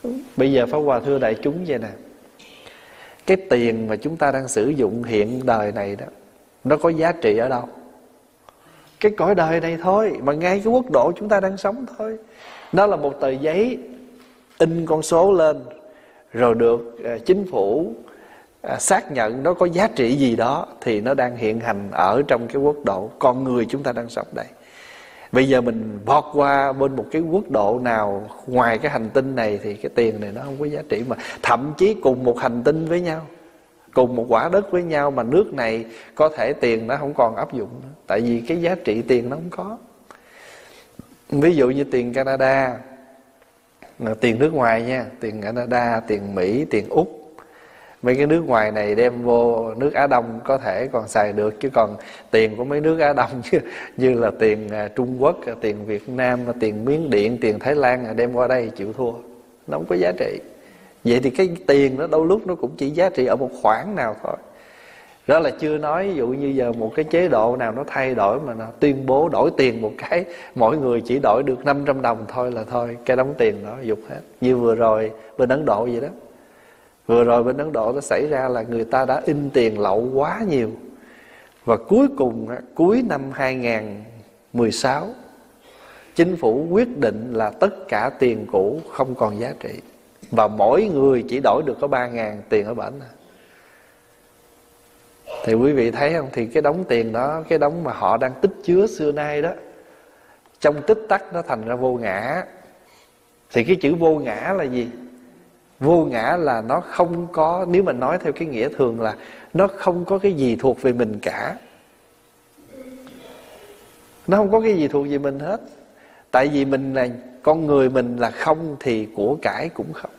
Bây giờ Pháp Hòa thưa đại chúng vậy nè, cái tiền mà chúng ta đang sử dụng hiện đời này đó, nó có giá trị ở đâu? Cái cõi đời này thôi, mà ngay cái quốc độ chúng ta đang sống thôi. Nó là một tờ giấy in con số lên, rồi được chính phủ xác nhận nó có giá trị gì đó, thì nó đang hiện hành ở trong cái quốc độ con người chúng ta đang sống đây. Bây giờ mình vọt qua bên một cái quốc độ nào ngoài cái hành tinh này thì cái tiền này nó không có giá trị. Mà thậm chí cùng một hành tinh với nhau, cùng một quả đất với nhau, mà nước này có thể tiền nó không còn áp dụng nữa, tại vì cái giá trị tiền nó không có. Ví dụ như tiền Canada, tiền nước ngoài nha, tiền Canada, tiền Mỹ, tiền Úc, mấy cái nước ngoài này đem vô nước Á Đông có thể còn xài được, chứ còn tiền của mấy nước Á Đông như là tiền Trung Quốc, tiền Việt Nam, tiền Miến Điện, tiền Thái Lan đem qua đây chịu thua, nó không có giá trị. Vậy thì cái tiền đó đôi lúc nó cũng chỉ giá trị ở một khoản nào thôi. Đó là chưa nói ví dụ như giờ một cái chế độ nào nó thay đổi mà nó tuyên bố đổi tiền một cái, mỗi người chỉ đổi được 500 đồng thôi là thôi, cái đống tiền đó dục hết. Như vừa rồi bên Ấn Độ vậy đó. Vừa rồi bên Ấn Độ nó xảy ra là người ta đã in tiền lậu quá nhiều. Và cuối cùng cuối năm 2016, chính phủ quyết định là tất cả tiền cũ không còn giá trị, và mỗi người chỉ đổi được có 3.000 tiền ở bển. Thì quý vị thấy không, thì cái đống tiền đó, cái đống mà họ đang tích chứa xưa nay đó, trong tích tắc nó thành ra vô ngã. Thì cái chữ vô ngã là gì? Vô ngã là nó không có, nếu mà nói theo cái nghĩa thường là nó không có cái gì thuộc về mình cả. Nó không có cái gì thuộc về mình hết. Tại vì mình là con người, mình là không thì của cải cũng không.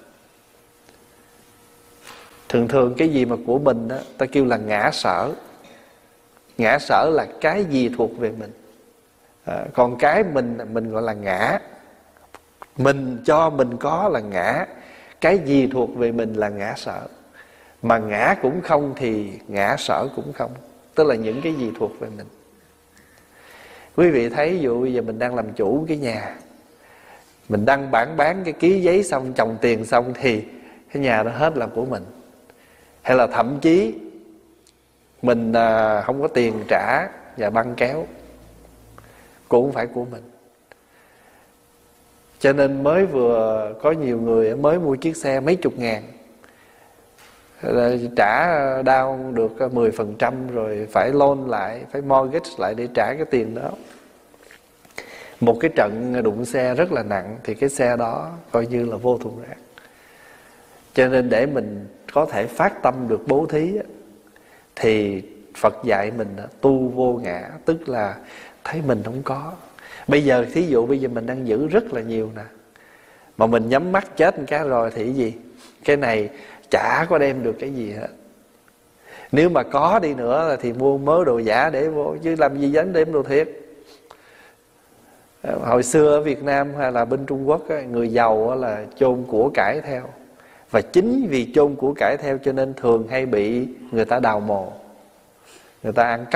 Thường thường cái gì mà của mình đó, ta kêu là ngã sở. Ngã sở là cái gì thuộc về mình. Còn cái mình gọi là ngã. Mình cho mình có là ngã. Cái gì thuộc về mình là ngã sở. Mà ngã cũng không thì ngã sở cũng không. Tức là những cái gì thuộc về mình. Quý vị thấy ví dụ bây giờ mình đang làm chủ cái nhà, mình đăng bản bán cái ký giấy xong, chồng tiền xong, thì cái nhà đó hết là của mình. Hay là thậm chí mình không có tiền trả và băng kéo cũng phải của mình. Cho nên mới vừa có nhiều người mới mua chiếc xe mấy chục ngàn, trả down được 10% rồi phải loan lại, phải mortgage lại để trả cái tiền đó. Một cái trận đụng xe rất là nặng thì cái xe đó coi như là vô thùng rác. Cho nên để mình có thể phát tâm được bố thí thì Phật dạy mình tu vô ngã, tức là thấy mình không có. Bây giờ thí dụ bây giờ mình đang giữ rất là nhiều nè, mà mình nhắm mắt chết một cái rồi thì cái gì? Cái này chả có đem được cái gì hết. Nếu mà có đi nữa thì mua mớ đồ giả để vô, chứ làm gì dám đem đồ thiệt. Hồi xưa ở Việt Nam hay là bên Trung Quốc, người giàu là chôn của cải theo. Và chính vì chôn của cải theo cho nên thường hay bị người ta đào mồ, người ta ăn cắp.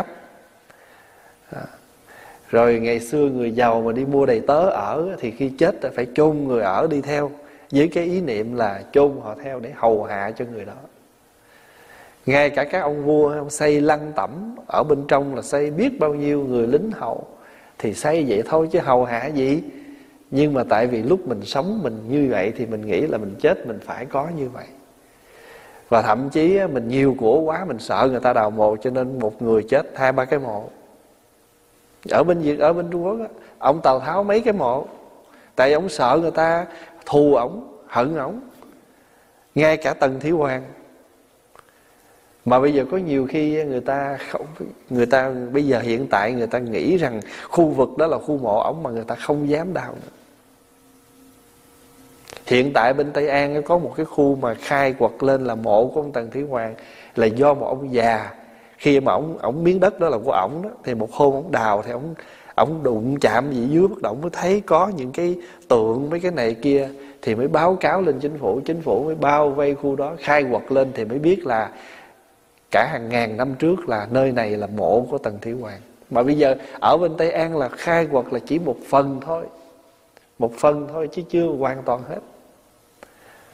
Rồi ngày xưa người giàu mà đi mua đầy tớ ở thì khi chết phải chôn người ở đi theo, với cái ý niệm là chôn họ theo để hầu hạ cho người đó. Ngay cả các ông vua xây lăng tẩm, ở bên trong là xây biết bao nhiêu người lính hầu, thì xây vậy thôi chứ hầu hạ gì. Nhưng mà tại vì lúc mình sống mình như vậy thì mình nghĩ là mình chết mình phải có như vậy. Và thậm chí mình nhiều của quá, mình sợ người ta đào mộ, cho nên một người chết 2-3 cái mộ. Ở bên Trung Quốc ông Tào Tháo mấy cái mộ, tại ông sợ người ta thù ổng, hận ổng. Ngay cả Tần Thủy Hoàng. Mà bây giờ có nhiều khi người ta bây giờ hiện tại người ta nghĩ rằng khu vực đó là khu mộ ổng, mà người ta không dám đào nữa. Hiện tại bên Tây An có một cái khu mà khai quật lên là mộ của ông Tần Thủy Hoàng, là do một ông già, khi mà ổng miếng đất đó là của ổng đó, thì một hôm ổng đào thì ổng đụng chạm gì dưới bất động mới thấy có những cái tượng mấy cái này kia, thì mới báo cáo lên chính phủ mới bao vây khu đó, khai quật lên thì mới biết là cả hàng ngàn năm trước là nơi này là mộ của Tần Thủy Hoàng. Mà bây giờ ở bên Tây An là khai quật là chỉ một phần thôi chứ chưa hoàn toàn hết.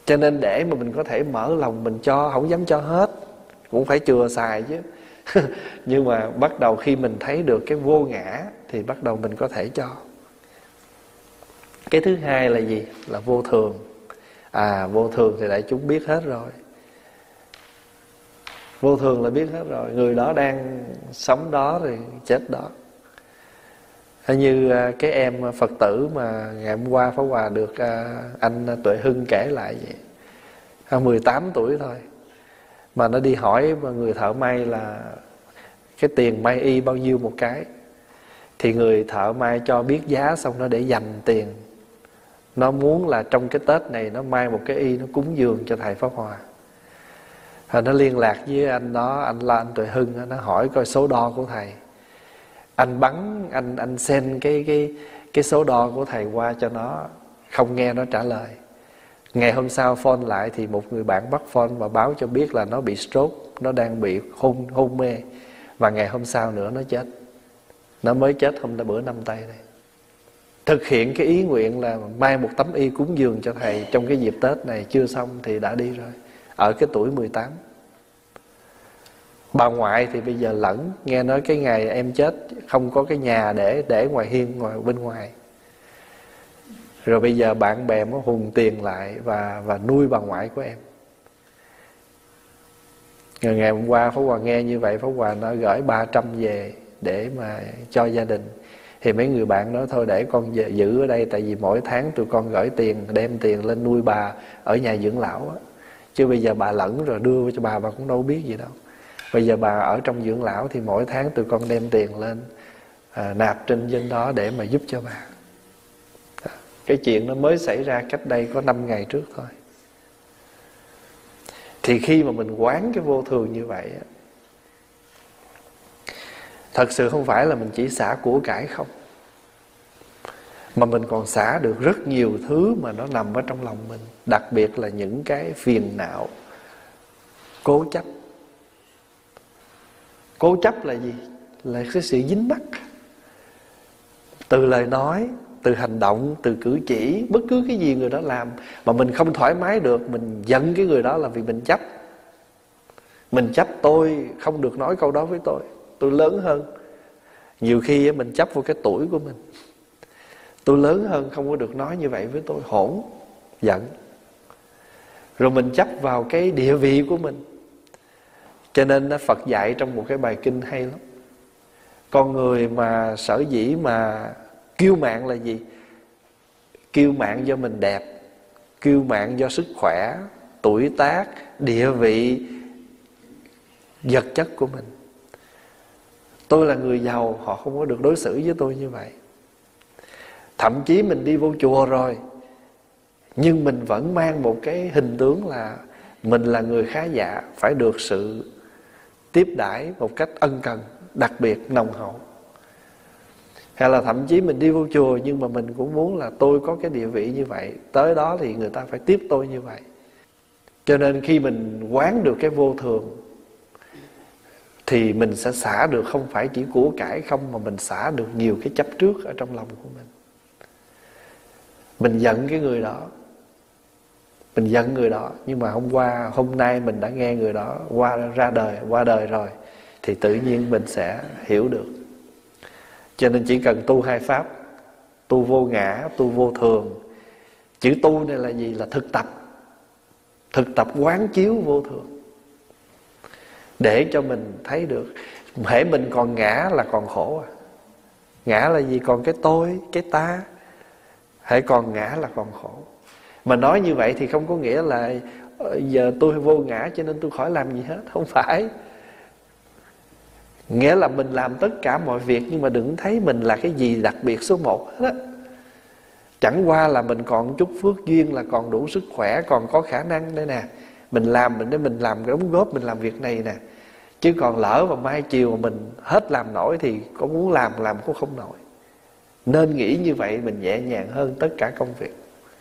Cho nên để mà mình có thể mở lòng mình cho, không dám cho hết, cũng phải chừa xài chứ. Nhưng mà bắt đầu khi mình thấy được cái vô ngã thì bắt đầu mình có thể cho. Cái thứ hai là gì? Là vô thường. Vô thường thì đại chúng biết hết rồi. Vô thường là biết hết rồi. Người đó đang sống đó thì chết đó. Như cái em Phật tử mà ngày hôm qua Pháp Hòa được anh Tuệ Hưng kể lại vậy. 18 tuổi thôi mà nó đi hỏi người thợ may là cái tiền may y bao nhiêu một cái. Thì người thợ may cho biết giá, xong nó để dành tiền. Nó muốn là trong cái Tết này nó may một cái y, nó cúng dường cho thầy Pháp Hòa. Nó liên lạc với anh đó, anh Tuệ Hưng. Nó hỏi coi số đo của thầy. Anh bắn, anh send cái số đo của thầy qua cho nó. Không nghe nó trả lời. Ngày hôm sau phone lại thì một người bạn bắt phone và báo cho biết là nó bị stroke, nó đang bị hôn mê. Và ngày hôm sau nữa nó chết. Nó mới chết bữa năm tây này. Thực hiện cái ý nguyện là may một tấm y cúng dường cho thầy trong cái dịp Tết này chưa xong thì đã đi rồi. Ở cái tuổi 18. Bà ngoại thì bây giờ lẫn. Nghe nói cái ngày em chết không có cái nhà để ngoài hiên, bên ngoài. Rồi bây giờ bạn bè mới hùn tiền lại và nuôi bà ngoại của em. Rồi ngày hôm qua Pháp Hòa nghe như vậy, Pháp Hòa nó gửi 300 về để mà cho gia đình. Thì mấy người bạn nói thôi để con giữ ở đây, tại vì mỗi tháng tụi con gửi tiền, đem tiền lên nuôi bà ở nhà dưỡng lão á. Chứ bây giờ bà lẫn rồi đưa cho bà cũng đâu biết gì đâu. Bây giờ bà ở trong dưỡng lão thì mỗi tháng tụi con đem tiền lên nạp trên dân đó để mà giúp cho bà. Cái chuyện nó mới xảy ra cách đây có 5 ngày trước thôi. Thì khi mà mình quán cái vô thường như vậy á, thật sự không phải là mình chỉ xả của cải không, mà mình còn xả được rất nhiều thứ mà nó nằm ở trong lòng mình. Đặc biệt là những cái phiền não, cố chấp. Cố chấp là gì? Là cái sự dính mắc. Từ lời nói, từ hành động, từ cử chỉ, bất cứ cái gì người đó làm mà mình không thoải mái được, mình giận cái người đó là vì mình chấp. Mình chấp tôi không được nói câu đó với tôi lớn hơn. Nhiều khi mình chấp vào cái tuổi của mình. Tôi lớn hơn không có được nói như vậy với tôi, hỗn, giận. Rồi mình chấp vào cái địa vị của mình. Cho nên Phật dạy trong một cái bài kinh hay lắm. Con người mà sở dĩ mà kiêu mạn là gì? Kiêu mạn do mình đẹp, kiêu mạn do sức khỏe, tuổi tác, địa vị, vật chất của mình. Tôi là người giàu, họ không có được đối xử với tôi như vậy. Thậm chí mình đi vô chùa rồi, nhưng mình vẫn mang một cái hình tướng là mình là người khá giả, phải được sự tiếp đãi một cách ân cần, đặc biệt nồng hậu. Hay là thậm chí mình đi vô chùa nhưng mà mình cũng muốn là tôi có cái địa vị như vậy, tới đó thì người ta phải tiếp tôi như vậy. Cho nên khi mình quán được cái vô thường thì mình sẽ xả được không phải chỉ của cải không, mà mình xả được nhiều cái chấp trước ở trong lòng của mình. Mình giận cái người đó, mình giận người đó, nhưng mà hôm nay mình đã nghe người đó qua đời rồi, thì tự nhiên mình sẽ hiểu được. Cho nên chỉ cần tu hai pháp, tu vô ngã, tu vô thường. Chữ tu này là gì? Là thực tập. Thực tập quán chiếu vô thường, để cho mình thấy được. Hễ mình còn ngã là còn khổ. Ngã là gì? Còn cái tôi, cái ta. Hễ còn ngã là còn khổ. Mà nói như vậy thì không có nghĩa là giờ tôi vô ngã cho nên tôi khỏi làm gì hết. Không phải. Nghĩa là mình làm tất cả mọi việc, nhưng mà đừng thấy mình là cái gì đặc biệt số 1 hết á. Chẳng qua là mình còn chút phước duyên, là còn đủ sức khỏe, còn có khả năng đây nè. Mình làm đóng góp, mình làm việc này nè. Chứ còn lỡ mà mai chiều mà mình hết làm nổi thì có muốn làm cũng không nổi. Nên nghĩ như vậy mình nhẹ nhàng hơn tất cả công việc.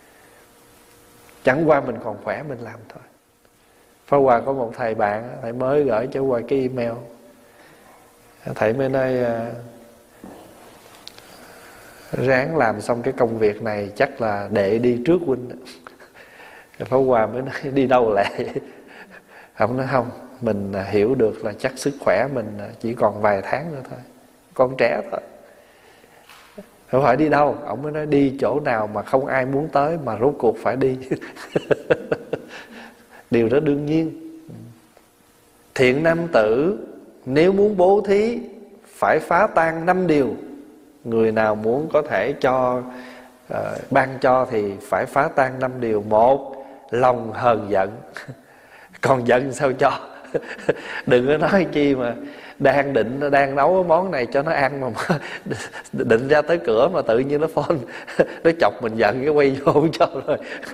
Chẳng qua mình còn khỏe mình làm thôi. Pháp Hòa có một thầy bạn, thầy mới gửi cho Hòa cái email. Thầy mới nói ráng làm xong cái công việc này chắc là đệ đi trước huynh. Pháp Hòa mới nói đi đâu lại. Ông nói không, mình hiểu được là chắc sức khỏe mình chỉ còn vài tháng nữa thôi, còn trẻ thôi. Không phải đi đâu. Ông mới nói đi chỗ nào mà không ai muốn tới mà rốt cuộc phải đi. Điều đó đương nhiên. Thiện nam tử nếu muốn bố thí phải phá tan 5 điều. Người nào muốn có thể cho ban cho thì phải phá tan 5 điều. 1. Lòng hờn giận. Còn giận sao cho. Đừng có nói chi mà đang nấu cái món này cho nó ăn mà định ra tới cửa mà tự nhiên nó phone nó chọc mình giận, cái quay vô không cho rồi.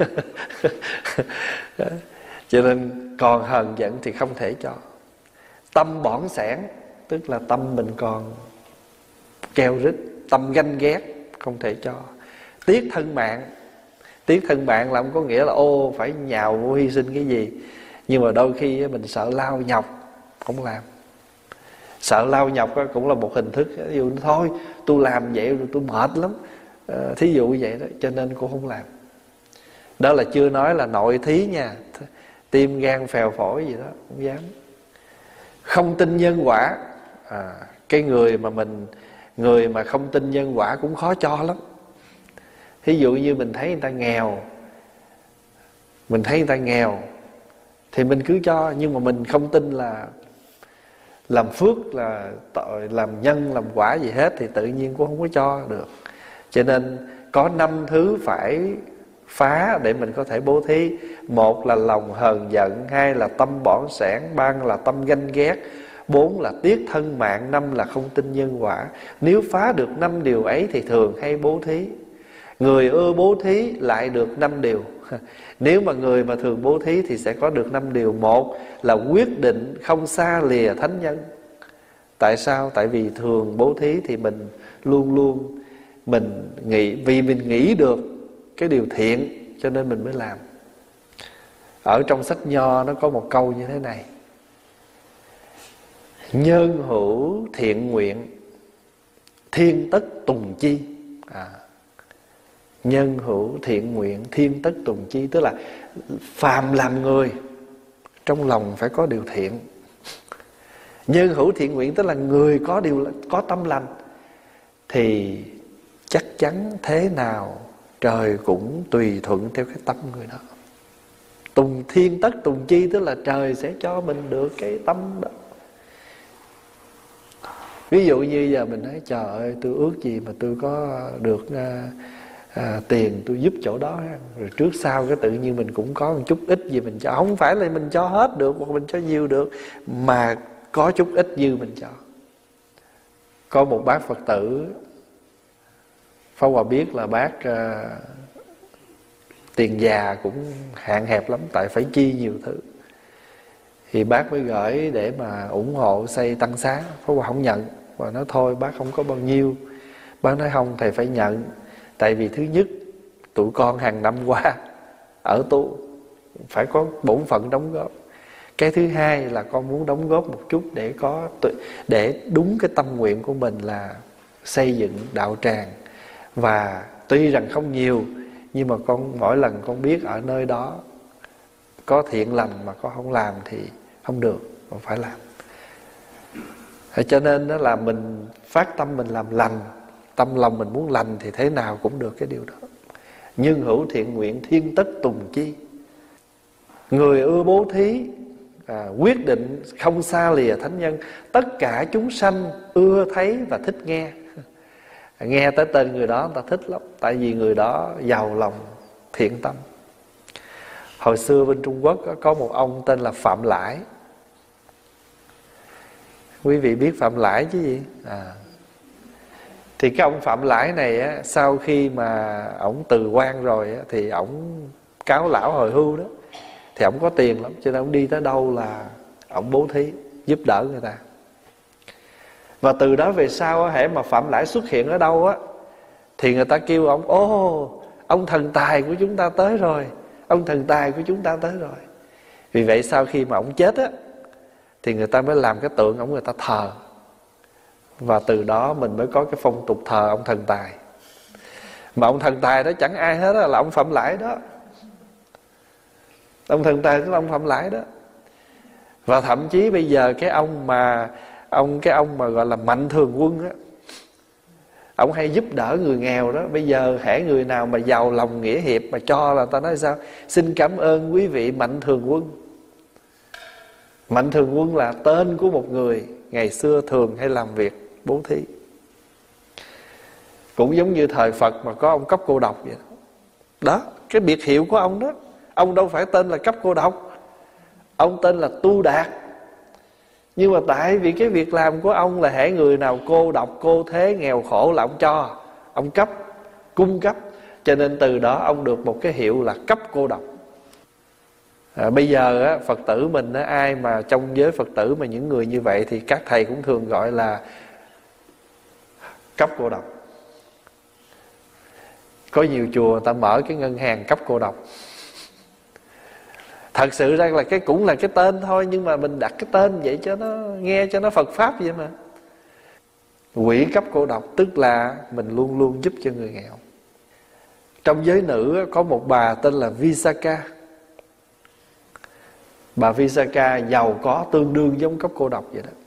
Cho nên còn hờn giận thì không thể cho. Tâm bỏng sẻn, tức là tâm mình còn keo rít, tâm ganh ghét, không thể cho. Tiếc thân mạng. Tiếc thân mạng là không có nghĩa là phải nhào vô hy sinh cái gì. Nhưng mà đôi khi mình sợ lao nhọc, không làm. Sợ lao nhọc cũng là một hình thức. Ví dụ thôi tôi làm vậy rồi tôi mệt lắm, thí dụ như vậy đó, cho nên cô không làm. Đó là chưa nói là nội thí nha, tim gan phèo phổi gì đó không dám. Không tin nhân quả. Cái người mà không tin nhân quả cũng khó cho lắm. Thí dụ như mình thấy người ta nghèo thì mình cứ cho, nhưng mà mình không tin là làm phước, là tội, làm nhân, làm quả gì hết thì tự nhiên cũng không có cho được. Cho nên có 5 thứ phải phá để mình có thể bố thí. 1 là lòng hờn giận, 2 là tâm bỏng sẻn, 3 là tâm ganh ghét, 4 là tiếc thân mạng, 5 là không tin nhân quả. Nếu phá được 5 điều ấy thì thường hay bố thí. Người ưa bố thí lại được 5 điều. Nếu mà người mà thường bố thí thì sẽ có được 5 điều. 1 là quyết định không xa lìa thánh nhân. Tại sao? Tại vì thường bố thí thì mình luôn luôn vì mình nghĩ được cái điều thiện cho nên mình mới làm. Ở trong sách Nho nó có một câu như thế này: nhân hữu thiện nguyện, thiên tất tùng chi. Nhân hữu thiện nguyện, thiên tất tùng chi. Tức là phàm làm người trong lòng phải có điều thiện. Nhân hữu thiện nguyện tức là người có tâm lành thì chắc chắn thế nào trời cũng tùy thuận theo cái tâm người đó. Tùng thiên tất tùng chi tức là trời sẽ cho mình được cái tâm đó. Ví dụ như giờ mình nói trời ơi tôi ước gì mà tôi có được tiền tôi giúp chỗ đó, rồi trước sau cái tự nhiên mình cũng có một chút ít gì mình cho. Không phải là mình cho hết được hoặc mình cho nhiều được, mà có chút ít dư mình cho. Có một bác Phật tử, Pháp Hòa biết là bác tiền già cũng hạn hẹp lắm, tại phải chi nhiều thứ. Thì bác mới gửi để mà ủng hộ xây tăng xá. Pháp Hòa không nhận, và nói thôi bác không có bao nhiêu. Bác nói không, thầy phải nhận. Tại vì thứ nhất, tụi con hàng năm qua ở tu phải có bổn phận đóng góp. Cái thứ hai là con muốn đóng góp một chút để đúng cái tâm nguyện của mình là xây dựng đạo tràng. Và tuy rằng không nhiều, nhưng mà con mỗi lần con biết ở nơi đó có thiện lành mà con không làm thì không được, con phải làm. Cho nên đó là mình phát tâm mình làm lành, tâm lòng mình muốn lành thì thế nào cũng được cái điều đó. Nhân hữu thiện nguyện, thiên tất tùng chi. Người ưa bố thí, quyết định không xa lìa thánh nhân. Tất cả chúng sanh ưa thấy và thích nghe. Nghe tới tên người đó người ta thích lắm, tại vì người đó giàu lòng thiện tâm. Hồi xưa bên Trung Quốc có một ông tên là Phạm Lãi. Quý vị biết Phạm Lãi chứ gì? Thì cái ông Phạm Lãi này á, sau khi mà ổng từ quan rồi á, thì ổng cáo lão hồi hưu đó, thì ổng có tiền lắm, cho nên ổng đi tới đâu là ổng bố thí, giúp đỡ người ta. Và từ đó về sau á, hễ mà Phạm Lãi xuất hiện ở đâu á, thì người ta kêu ổng: ô, ông thần tài của chúng ta tới rồi, ông thần tài của chúng ta tới rồi. Vì vậy sau khi mà ổng chết á, thì người ta mới làm cái tượng ổng, người ta thờ. Và từ đó mình mới có cái phong tục thờ ông thần tài. Mà ông thần tài đó chẳng ai hết đó, là ông Phạm Lãi đó. Ông thần tài tức là ông Phạm Lãi đó. Và thậm chí bây giờ cái ông mà gọi là Mạnh Thường Quân á, ông hay giúp đỡ người nghèo đó. Bây giờ hễ người nào mà giàu lòng nghĩa hiệp mà cho là ta nói sao? Xin cảm ơn quý vị Mạnh Thường Quân. Mạnh Thường Quân là tên của một người ngày xưa thường hay làm việc bố thí. Cũng giống như thời Phật mà có ông Cấp Cô Độc vậy đó. Đó, cái biệt hiệu của ông đó. Ông đâu phải tên là Cấp Cô Độc, ông tên là Tu Đạt. Nhưng mà tại vì cái việc làm của ông là hễ người nào cô độc, cô thế, nghèo khổ là ông cho, ông cấp, cung cấp. Cho nên từ đó ông được một cái hiệu là Cấp Cô Độc. Bây giờ á, Phật tử mình á, ai mà trong giới Phật tử mà những người như vậy thì các thầy cũng thường gọi là Cấp Cô Độc. Có nhiều chùa người ta mở cái ngân hàng Cấp Cô Độc. Thật sự ra là cái cũng là cái tên thôi, nhưng mà mình đặt cái tên vậy cho nó nghe cho nó Phật pháp vậy mà. Quỹ Cấp Cô Độc tức là mình luôn luôn giúp cho người nghèo. Trong giới nữ có một bà tên là Visakha. Bà Visakha giàu có tương đương giống Cấp Cô Độc vậy đó.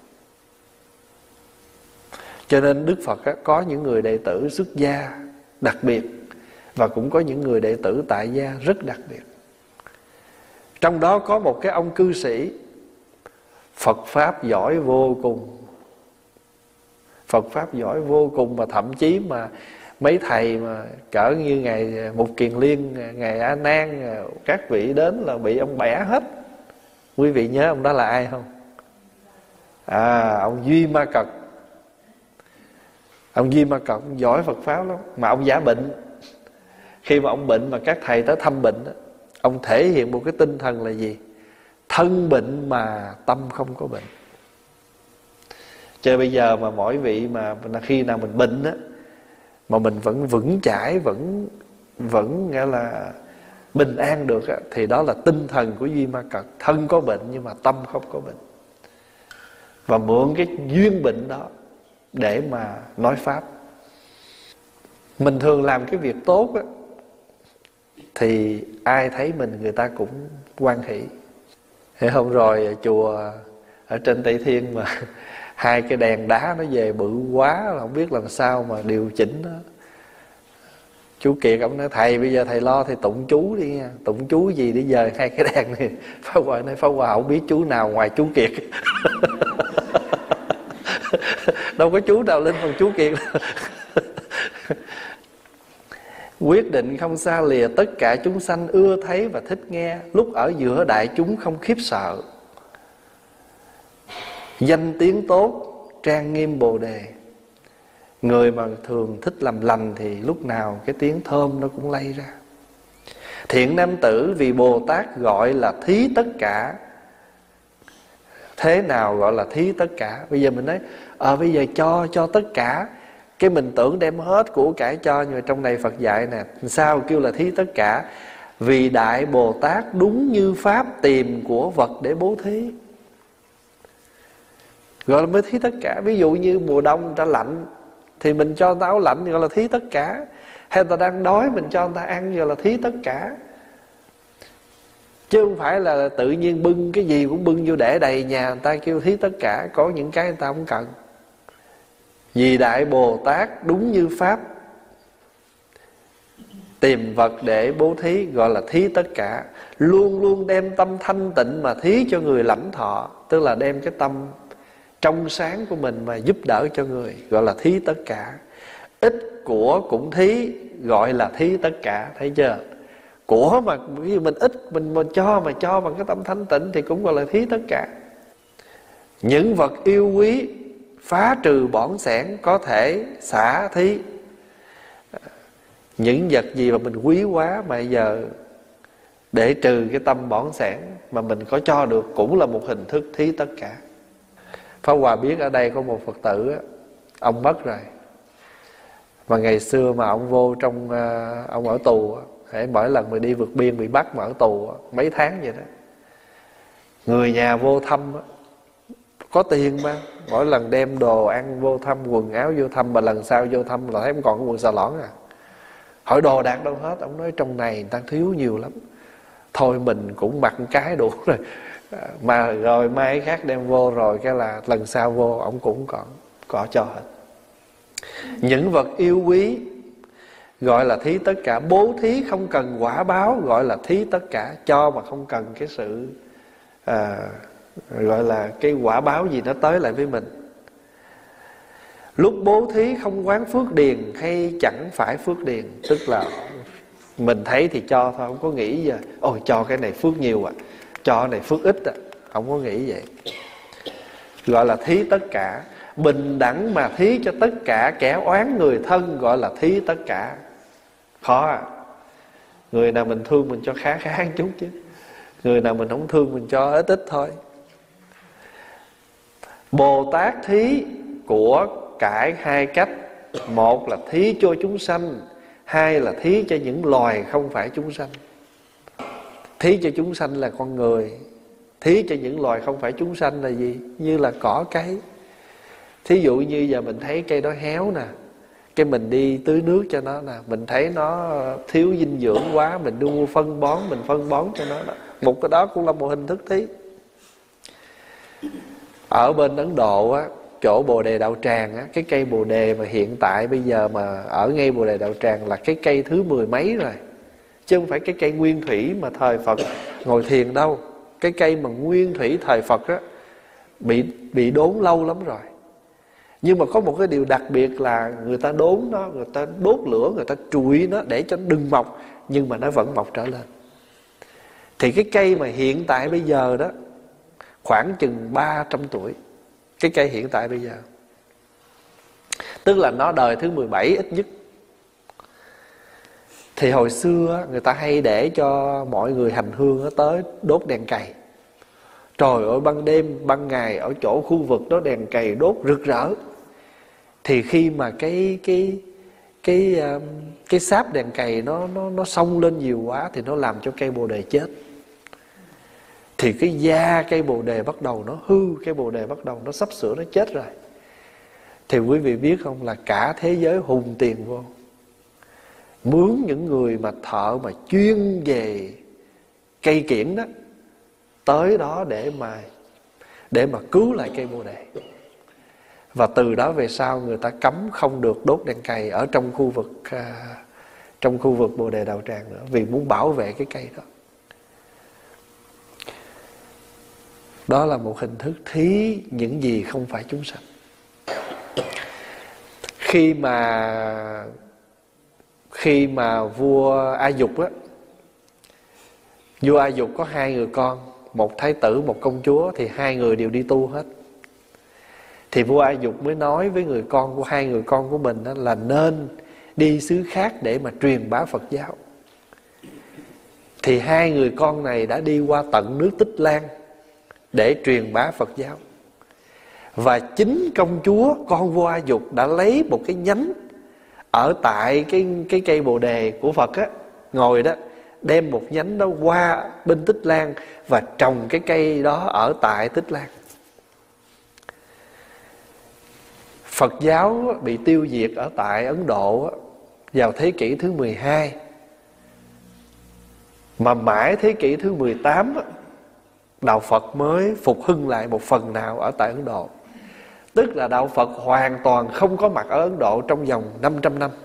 Cho nên Đức Phật có những người đệ tử xuất gia đặc biệt, và cũng có những người đệ tử tại gia rất đặc biệt. Trong đó có một cái ông cư sĩ Phật Pháp giỏi vô cùng. Phật Pháp giỏi vô cùng, mà thậm chí mà mấy thầy mà cỡ như Ngài Mục Kiền Liên, Ngài A Nan, các vị đến là bị ông bẻ hết. Quý vị nhớ ông đó là ai không? Ông Duy Ma Cật. Ông Duy Ma Cật ông giỏi Phật Pháp lắm, mà ông giả bệnh. Khi mà ông bệnh mà các thầy tới thăm bệnh, ông thể hiện một cái tinh thần là gì? Thân bệnh mà tâm không có bệnh. Cho bây giờ mà mỗi vị mà khi nào mình bệnh á, mà mình vẫn vững chãi, vẫn nghĩa là bình an được á, thì đó là tinh thần của Duy Ma Cật. Thân có bệnh nhưng mà tâm không có bệnh. Và mượn cái duyên bệnh đó để mà nói Pháp. Mình thường làm cái việc tốt á, thì ai thấy mình người ta cũng hoan hỷ. Thế hôm rồi chùa ở trên Tây Thiên mà hai cái đèn đá nó về bự quá, là không biết làm sao mà điều chỉnh đó. Chú Kiệt ông nói thầy bây giờ thầy lo thầy tụng chú đi nha. Tụng chú gì để dời hai cái đèn này. Pháp Hòa nói Pháp Hòa không biết chú nào ngoài chú Kiệt. Đâu có chú nào lên bằng chú Kiệt. Quyết định không xa lìa tất cả chúng sanh ưa thấy và thích nghe. Lúc ở giữa đại chúng không khiếp sợ. Danh tiếng tốt, trang nghiêm Bồ Đề. Người mà thường thích làm lành thì lúc nào cái tiếng thơm nó cũng lay ra. Thiện nam tử vì Bồ Tát gọi là thí tất cả. Thế nào gọi là thí tất cả? Bây giờ mình nói bây giờ cho tất cả. Cái mình tưởng đem hết của cải cho. Nhưng mà trong này Phật dạy nè, sao kêu là thí tất cả? Vì Đại Bồ Tát đúng như Pháp tìm của vật để bố thí, gọi là mới thí tất cả. Ví dụ như mùa đông người ta lạnh thì mình cho người ta áo lạnh gọi là thí tất cả. Hay người ta đang đói mình cho người ta ăn gọi là thí tất cả. Chứ không phải là tự nhiên bưng cái gì cũng bưng vô để đầy nhà người ta kêu thí tất cả. Có những cái người ta không cần. Vì Đại Bồ Tát đúng như Pháp tìm vật để bố thí gọi là thí tất cả. Luôn luôn đem tâm thanh tịnh mà thí cho người lãnh thọ. Tức là đem cái tâm trong sáng của mình mà giúp đỡ cho người, gọi là thí tất cả. Ít của cũng thí, gọi là thí tất cả. Thấy chưa? Của mà ví dụ mình ít mình cho bằng cái tâm thanh tịnh thì cũng gọi là thí tất cả. Những vật yêu quý phá trừ bỏng sẻn có thể xả thí. Những vật gì mà mình quý quá mà giờ để trừ cái tâm bỏng sẻn mà mình có cho được cũng là một hình thức thí tất cả. Pháp Hòa biết ở đây có một Phật tử á, ông mất rồi. Mà ngày xưa mà ông vô trong ông ở tù á, mỗi lần mà đi vượt biên bị bắt mà ở tù á, mấy tháng vậy đó. Người nhà vô thăm á, có tiền mà mỗi lần đem đồ ăn vô thăm, quần áo vô thăm, mà lần sau vô thăm là thấy không còn cái quần xà lõn à. Hỏi đồ đạc đâu hết. Ông nói trong này người ta thiếu nhiều lắm. thôi mình cũng mặc cái đủ rồi, mà rồi mai khác đem vô, rồi cái là lần sau vô ổng cũng còn có cho hết. Những vật yêu quý gọi là thí tất cả. Bố thí không cần quả báo gọi là thí tất cả. Cho mà không cần cái sự gọi là cái quả báo gì nó tới lại với mình. Lúc bố thí không quán phước điền hay chẳng phải phước điền, tức là mình thấy thì cho thôi, không có nghĩ giờ ôi cho cái này phước nhiều cho cái này phước ít không có nghĩ vậy. Gọi là thí tất cả. Bình đẳng mà thí cho tất cả. Kẻ oán người thân gọi là thí tất cả. Khó người nào mình thương mình cho khá khá một chút chứ, người nào mình không thương mình cho ít ít thôi. Bồ Tát thí của cải hai cách. Một là thí cho chúng sanh, hai là thí cho những loài không phải chúng sanh. Thí cho chúng sanh là con người, thí cho những loài không phải chúng sanh là gì? Như là cỏ cây. Thí dụ như giờ mình thấy cây đó héo nè, cái mình đi tưới nước cho nó nè, mình thấy nó thiếu dinh dưỡng quá, mình đưa mua phân bón, mình phân bón cho nó. Một cái đó cũng là một hình thức thí. Ở bên Ấn Độ á, chỗ Bồ Đề Đạo Tràng á, cái cây Bồ Đề mà hiện tại bây giờ mà ở ngay Bồ Đề Đạo Tràng là cái cây thứ 10 mấy rồi, chứ không phải cái cây nguyên thủy mà thời Phật ngồi thiền đâu. Cái cây mà nguyên thủy thời Phật á bị đốn lâu lắm rồi. Nhưng mà có một cái điều đặc biệt là người ta đốn nó, người ta đốt lửa, người ta trụi nó để cho nó đừng mọc, nhưng mà nó vẫn mọc trở lên. Thì cái cây mà hiện tại bây giờ đó khoảng chừng 300 tuổi. Cái cây hiện tại bây giờ, tức là nó đời thứ 17 ít nhất. Thì hồi xưa người ta hay để cho mọi người hành hương tới đốt đèn cày. Trời ơi, ban đêm ban ngày ở chỗ khu vực đó đèn cày đốt rực rỡ. Thì khi mà cái sáp đèn cày nó xông lên nhiều quá thì nó làm cho cây Bồ Đề chết. Thì cái da cây Bồ Đề bắt đầu nó hư, cây Bồ Đề bắt đầu nó sắp sửa nó chết rồi. Thì quý vị biết không, là cả thế giới hùng tiền vô, mướn những người mà thợ mà chuyên về cây kiểng đó tới đó để mà cứu lại cây Bồ Đề. Và từ đó về sau người ta cấm không được đốt đèn cày ở trong khu vực Bồ Đề Đạo Tràng nữa, vì muốn bảo vệ cái cây đó. Đó là một hình thức thí những gì không phải chúng sanh. Khi mà vua A Dục á, vua A Dục có 2 người con, một thái tử, một công chúa, thì 2 người đều đi tu hết. Thì vua A Dục mới nói với người con của 2 người con của mình đó là nên đi xứ khác để mà truyền bá Phật giáo. Thì 2 người con này đã đi qua tận nước Tích Lan để truyền bá Phật giáo. Và chính công chúa con vua A Dục đã lấy một cái nhánh ở tại cái cây Bồ Đề của Phật á, ngồi đó, đem một nhánh đó qua bên Tích Lan và trồng cái cây đó ở tại Tích Lan. Phật giáo bị tiêu diệt ở tại Ấn Độ vào thế kỷ thứ 12. Mà mãi thế kỷ thứ 18 đạo Phật mới phục hưng lại một phần nào ở tại Ấn Độ. Tức là đạo Phật hoàn toàn không có mặt ở Ấn Độ trong vòng 500 năm.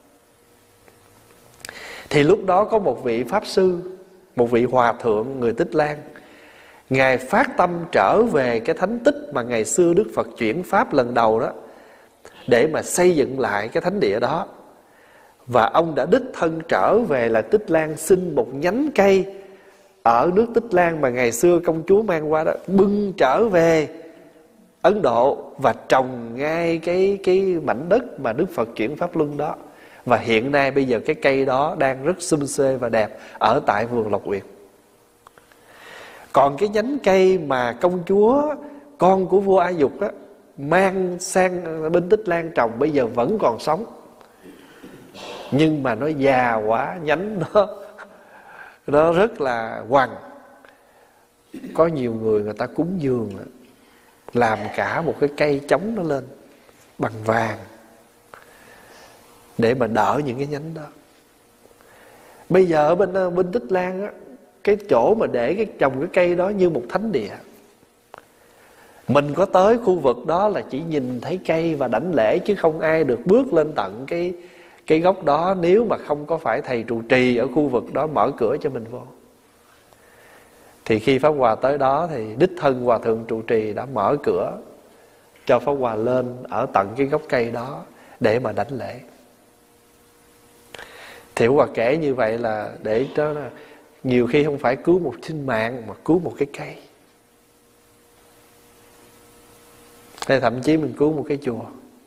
Thì lúc đó có một vị Pháp Sư, một vị Hòa Thượng người Tích Lan, Ngài phát tâm trở về cái thánh tích mà ngày xưa Đức Phật chuyển Pháp lần đầu đó, để mà xây dựng lại cái thánh địa đó. Và ông đã đích thân trở về là Tích Lan, xin một nhánh cây ở nước Tích Lan mà ngày xưa công chúa mang qua đó, bưng trở về Ấn Độ và trồng ngay cái mảnh đất mà Đức Phật chuyển Pháp Luân đó. Và hiện nay bây giờ cái cây đó đang rất sum xuê và đẹp ở tại vườn Lộc Uyển. Còn cái nhánh cây mà công chúa con của vua A Dục á mang sang bên Tích Lan trồng bây giờ vẫn còn sống, nhưng mà nó già quá, nhánh nó rất là hoằng. Có nhiều người ta cúng dường làm cả một cái cây chống nó lên bằng vàng để mà đỡ những cái nhánh đó. Bây giờ ở bên Tích Lan á, cái chỗ mà để cái trồng cái cây đó như một thánh địa. Mình có tới khu vực đó là chỉ nhìn thấy cây và đảnh lễ, chứ không ai được bước lên tận cái góc đó nếu mà không có phải thầy trụ trì ở khu vực đó mở cửa cho mình vô. Thì khi Pháp Hòa tới đó thì đích thân Hòa thượng trụ trì đã mở cửa cho Pháp Hòa lên ở tận cái gốc cây đó để mà đảnh lễ. Thì Pháp Hòa kể như vậy là để đó là nhiều khi không phải cứu một sinh mạng mà cứu một cái cây. Hay thậm chí mình cứu một cái chùa.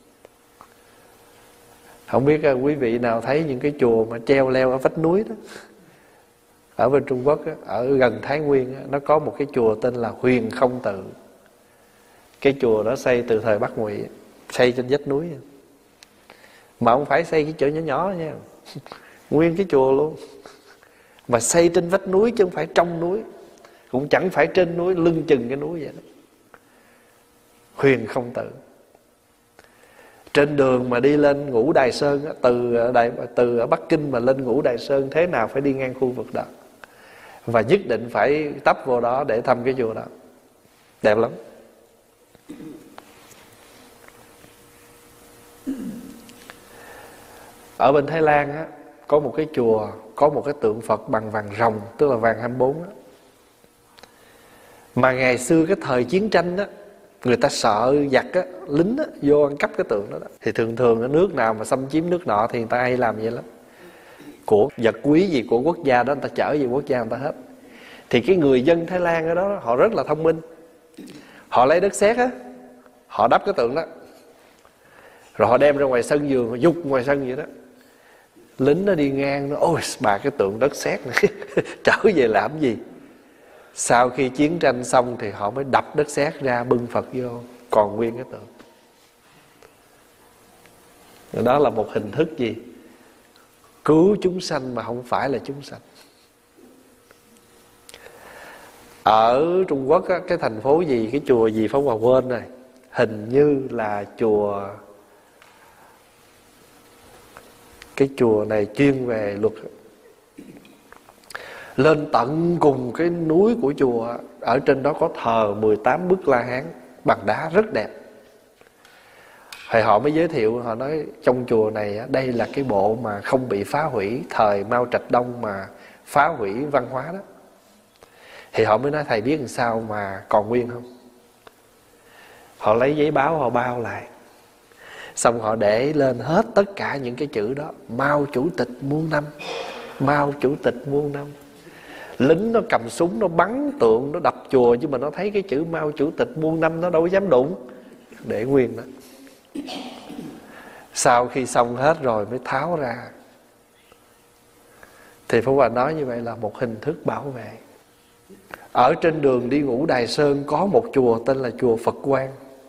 Không biết quý vị nào thấy những cái chùa mà treo leo ở vách núi đó, ở bên Trung Quốc, ở gần Thái Nguyên, nó có một cái chùa tên là Huyền Không Tự. Cái chùa đó xây từ thời Bắc Ngụy, xây trên vách núi. Mà không phải xây cái chỗ nhỏ nhỏ nha, nguyên cái chùa luôn. Mà xây trên vách núi chứ không phải trong núi, cũng chẳng phải trên núi, lưng chừng cái núi vậy đó. Huyền Không Tự. Trên đường mà đi lên Ngũ Đài Sơn, từ ở Bắc Kinh mà lên Ngũ Đài Sơn, thế nào phải đi ngang khu vực đó, và nhất định phải tấp vô đó để thăm cái chùa đó. Đẹp lắm. Ở bên Thái Lan á, có một cái chùa có một cái tượng Phật bằng vàng ròng, tức là vàng 24 á. Mà ngày xưa cái thời chiến tranh á, người ta sợ giặc á, lính á, vô ăn cắp cái tượng đó, đó. Thì thường thường ở nước nào mà xâm chiếm nước nọ thì người ta hay làm vậy lắm. Của vật quý gì của quốc gia đó người ta chở về quốc gia người ta hết. Thì cái người dân Thái Lan ở đó họ rất là thông minh. Họ lấy đất sét á, họ đắp cái tượng đó, rồi họ đem ra ngoài sân vườn, họ dục ngoài sân vậy đó. Lính nó đi ngang, nó ôi bà cái tượng đất sét này trở về làm gì. Sau khi chiến tranh xong thì họ mới đập đất sét ra, bưng Phật vô, còn nguyên cái tượng. Đó là một hình thức gì? Cứu chúng sanh mà không phải là chúng sanh. Ở Trung Quốc á, cái thành phố gì, cái chùa gì Pháp Hòa quên rồi. Hình như là chùa, cái chùa này chuyên về luật. Lên tận cùng cái núi của chùa, ở trên đó có thờ 18 bức La Hán bằng đá rất đẹp. Thì họ mới giới thiệu, họ nói trong chùa này đây là cái bộ mà không bị phá hủy thời Mao Trạch Đông mà phá hủy văn hóa đó. Thì họ mới nói thầy biết làm sao mà còn nguyên không? Họ lấy giấy báo họ bao lại, xong họ để lên hết tất cả những cái chữ đó: Mao Chủ tịch muôn năm, Mao Chủ tịch muôn năm. Lính nó cầm súng nó bắn tượng, nó đập chùa, chứ mà nó thấy cái chữ Mao Chủ tịch muôn năm nó đâu có dám đụng, để nguyên đó. Sau khi xong hết rồi mới tháo ra. Thì Pháp Hòa nói như vậy là một hình thức bảo vệ. Ở trên đường đi Ngũ Đài Sơn có một chùa tên là chùa Phật Quang.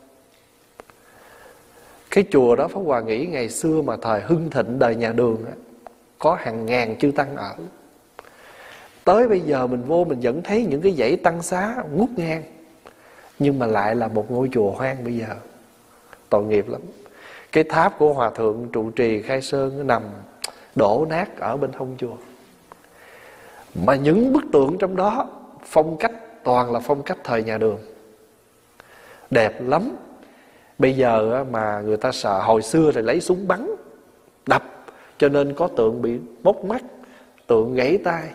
Cái chùa đó Pháp Hòa nghĩ ngày xưa mà thời hưng thịnh đời nhà Đường á, có hàng ngàn chư tăng ở. Tới bây giờ mình vô mình vẫn thấy những cái dãy tăng xá ngút ngang, nhưng mà lại là một ngôi chùa hoang bây giờ. Tội nghiệp lắm. Cái tháp của Hòa thượng trụ trì Khai Sơn nó nằm đổ nát ở bên hông chùa. Mà những bức tượng trong đó phong cách toàn là phong cách thời nhà Đường, đẹp lắm. Bây giờ mà người ta sợ, hồi xưa thì lấy súng bắn đập, cho nên có tượng bị móc mắt, tượng gãy tay.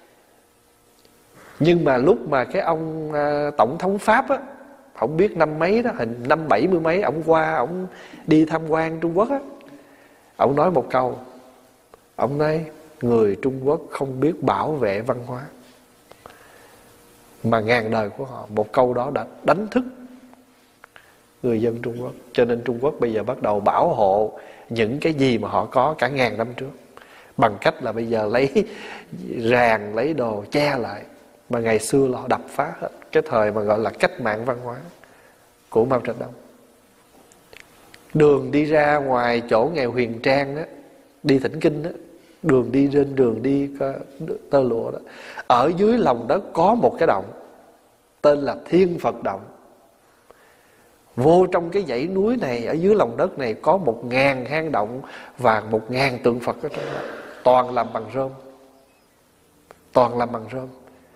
Nhưng mà lúc mà cái ông tổng thống Pháp á, không biết năm mấy đó, hình năm 70 mấy, ông qua, ông đi tham quan Trung Quốc á, ông nói một câu, ông nói người Trung Quốc không biết bảo vệ văn hóa mà ngàn đời của họ. Một câu đó đã đánh thức người dân Trung Quốc. Cho nên Trung Quốc bây giờ bắt đầu bảo hộ những cái gì mà họ có cả ngàn năm trước, bằng cách là bây giờ lấy ràng, lấy đồ che lại. Mà ngày xưa là họ đập phá hết. Cái thời mà gọi là cách mạng văn hóa của Mao Trạch Đông. Đường đi ra ngoài chỗ ngày Huyền Trang á, đi Thỉnh Kinh á, đường đi trên đường đi tơ lụa đó, ở dưới lòng đất có một cái động tên là Thiên Phật Động. Vô trong cái dãy núi này, ở dưới lòng đất này có 1000 hang động và 1000 tượng Phật ở trong đó. Toàn làm bằng rơm. Toàn làm bằng rơm.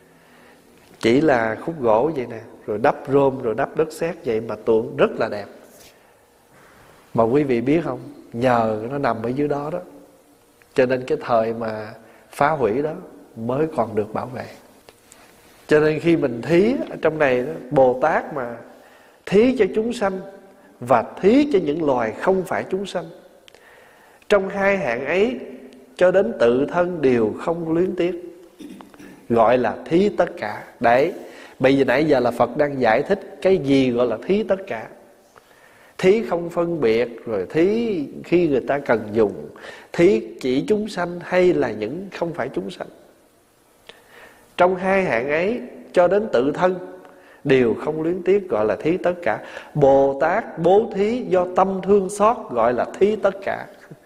Chỉ là khúc gỗ vậy nè, rồi đắp rôm, rồi đắp đất sét vậy mà tượng rất là đẹp. Mà quý vị biết không, nhờ nó nằm ở dưới đó đó, cho nên cái thời mà phá hủy đó mới còn được bảo vệ. Cho nên khi mình thí ở trong này đó, Bồ Tát mà thí cho chúng sanh và thí cho những loài không phải chúng sanh, trong hai hạng ấy cho đến tự thân đều không luyến tiếc, gọi là thí tất cả. Đấy, bây giờ nãy giờ là Phật đang giải thích cái gì gọi là thí tất cả. Thí không phân biệt, rồi thí khi người ta cần dùng, thí chỉ chúng sanh hay là những không phải chúng sanh. Trong hai hạng ấy cho đến tự thân đều không luyến tiếc, gọi là thí tất cả. Bồ Tát bố thí do tâm thương xót, gọi là thí tất cả.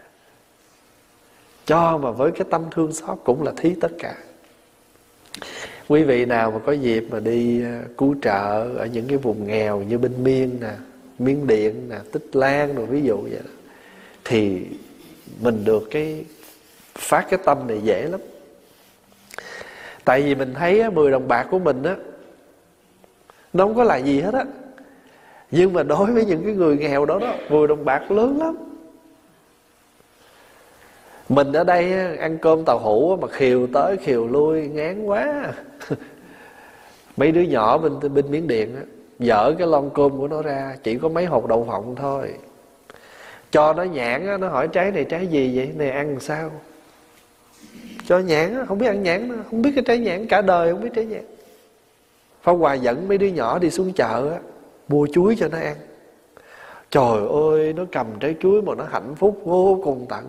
Cho mà với cái tâm thương xót cũng là thí tất cả. Quý vị nào mà có dịp mà đi cứu trợ ở những cái vùng nghèo như bên Miên nè, Miến Điện nè, Tích Lan rồi ví dụ vậy đó, thì mình được cái phát cái tâm này dễ lắm. Tại vì mình thấy 10 đồng bạc của mình á, nó không có là gì hết á, nhưng mà đối với những cái người nghèo đó đó, 10 đồng bạc lớn lắm. Mình ở đây ăn cơm tàu hũ mà khiều tới khiều lui ngán quá. Mấy đứa nhỏ bên Miến Điện á, dở cái lon cơm của nó ra chỉ có mấy hột đậu phộng thôi. Cho nó nhãn á, nó hỏi trái này trái gì vậy, này ăn làm sao. Cho nhãn á, không biết ăn nhãn, không biết cái trái nhãn, cả đời không biết trái nhãn. Pháp Hòa dẫn mấy đứa nhỏ đi xuống chợ á, mua chuối cho nó ăn. Trời ơi, nó cầm trái chuối mà nó hạnh phúc vô cùng tận.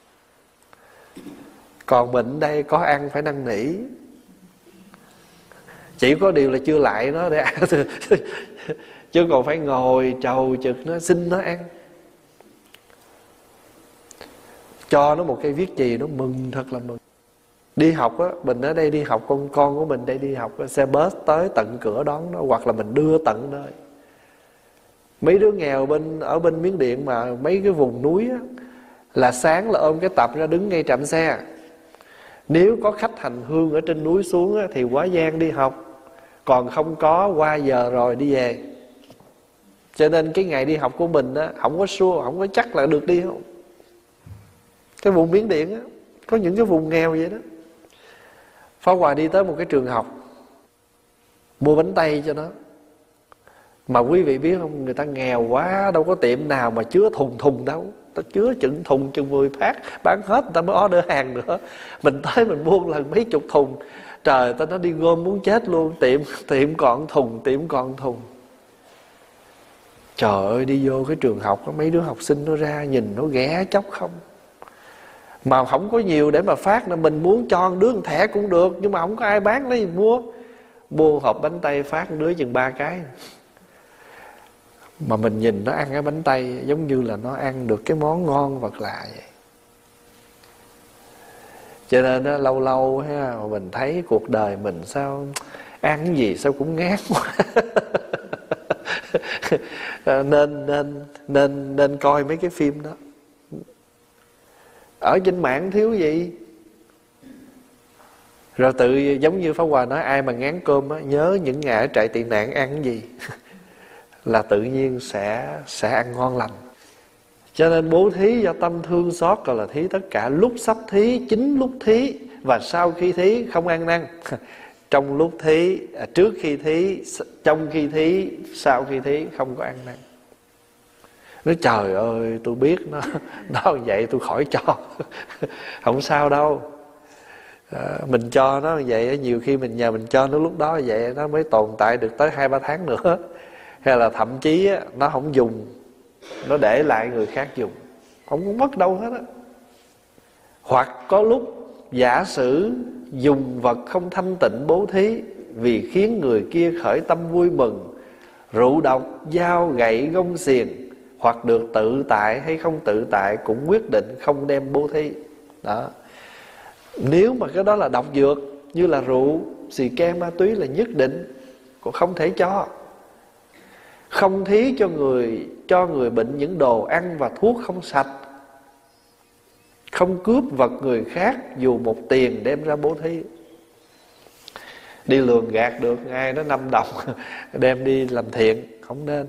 Còn mình đây có ăn phải năn nỉ, chỉ có điều là chưa lại nó để ăn chứ còn phải ngồi trầu trực nó xin nó ăn. Cho nó một cây viết chì nó mừng, thật là mừng. Đi học á, mình ở đây đi học, con của mình đây đi học, xe bus tới tận cửa đón nó, hoặc là mình đưa tận nơi. Mấy đứa nghèo ở bên Miến Điện mà mấy cái vùng núi á, là sáng là ôm cái tập ra đứng ngay trạm xe. Nếu có khách hành hương ở trên núi xuống á, thì quá gian đi học, còn không có qua giờ rồi đi về. Cho nên cái ngày đi học của mình á, không có sure, không có chắc là được đi không. Cái vùng Miến Điện á, có những cái vùng nghèo vậy đó. Pháp Hòa đi tới một cái trường học, mua bánh tây cho nó. Mà quý vị biết không, người ta nghèo quá, đâu có tiệm nào mà chứa thùng đâu. Ta chứa chừng 10 phát, bán hết người ta mới order hàng nữa. Mình tới mình mua lần mấy chục thùng. Trời, ta nó đi gom muốn chết luôn. Tiệm còn thùng. Trời ơi, đi vô cái trường học đó, mấy đứa học sinh nó ra nhìn nó ghé chóc không. Mà không có nhiều để mà phát nữa. Mình muốn cho đứa một thẻ cũng được, nhưng mà không có ai bán lấy gì mua. Mua hộp bánh tây phát đứa chừng 3 cái. Mà mình nhìn nó ăn cái bánh tây giống như là nó ăn được cái món ngon vật lạ vậy. Cho nên đó, lâu lâu ha, mình thấy cuộc đời mình sao ăn cái gì sao cũng ngán quá. nên coi mấy cái phim đó. Ở trên mạng thiếu gì. Rồi tự giống như Pháp Hòa nói, ai mà ngán cơm á, nhớ những ngày ở trại tị nạn ăn cái gì là tự nhiên sẽ ăn ngon lành. Cho nên bố thí do tâm thương xót gọi là thí tất cả. Lúc sắp thí, chính lúc thí và sau khi thí không ăn năn. Trong lúc thí, trước khi thí, trong khi thí, sau khi thí không có ăn năn. Nói trời ơi, tôi biết nó vậy tôi khỏi cho. Không sao đâu. Mình cho nó vậy, nhiều khi mình nhờ mình cho nó lúc đó vậy, nó mới tồn tại được tới 2-3 tháng nữa. Hay là thậm chí nó không dùng, nó để lại người khác dùng, không có mất đâu hết á. Hoặc có lúc giả sử dùng vật không thanh tịnh bố thí, vì khiến người kia khởi tâm vui mừng, rượu độc, dao, gậy, gông xiềng, hoặc được tự tại hay không tự tại, cũng quyết định không đem bố thí. Đó. Nếu mà cái đó là độc dược như là rượu, xì ke, ma túy là nhất định cũng không thể cho. Không thí cho người bệnh những đồ ăn và thuốc không sạch. Không cướp vật người khác dù một tiền đem ra bố thí. đi lường gạt được ai đó 5 đồng đem đi làm thiện, không nên.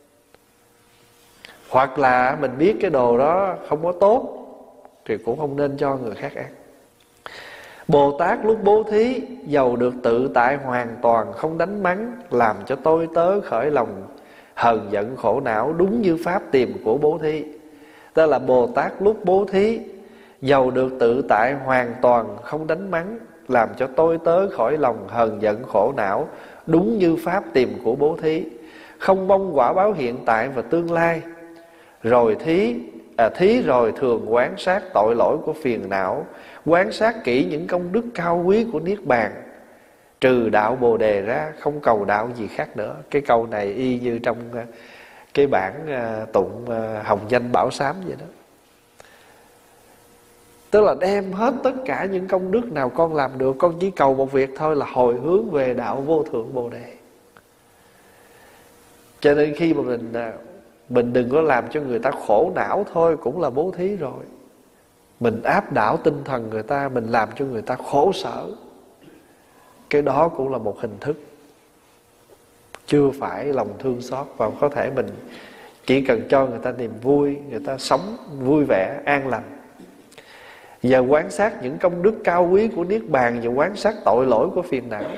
Hoặc là mình biết cái đồ đó không có tốt thì cũng không nên cho người khác ăn. Bồ Tát lúc bố thí, dầu được tự tại hoàn toàn, không đánh mắng làm cho tôi tớ khởi lòng hờn giận khổ não, đúng như pháp tìm của bố thí. Đó là Bồ Tát lúc bố thí, dầu được tự tại hoàn toàn, không đánh mắng làm cho tôi tớ khỏi lòng hờn giận khổ não, đúng như pháp tìm của bố thí. Không mong quả báo hiện tại và tương lai, rồi thí rồi thường quán sát tội lỗi của phiền não, quán sát kỹ những công đức cao quý của Niết Bàn. Trừ đạo Bồ Đề ra, không cầu đạo gì khác nữa. Cái câu này y như trong cái bản tụng Hồng Danh Bảo Sám vậy đó. Tức là đem hết tất cả những công đức nào con làm được, con chỉ cầu một việc thôi là hồi hướng về đạo vô thượng Bồ Đề. Cho nên khi mà mình đừng có làm cho người ta khổ não thôi cũng là bố thí rồi. Mình áp đảo tinh thần người ta, mình làm cho người ta khổ sở, cái đó cũng là một hình thức, chưa phải lòng thương xót. Và có thể mình chỉ cần cho người ta niềm vui, người ta sống vui vẻ, an lành. Và quan sát những công đức cao quý của Niết Bàn, và quan sát tội lỗi của phiền não.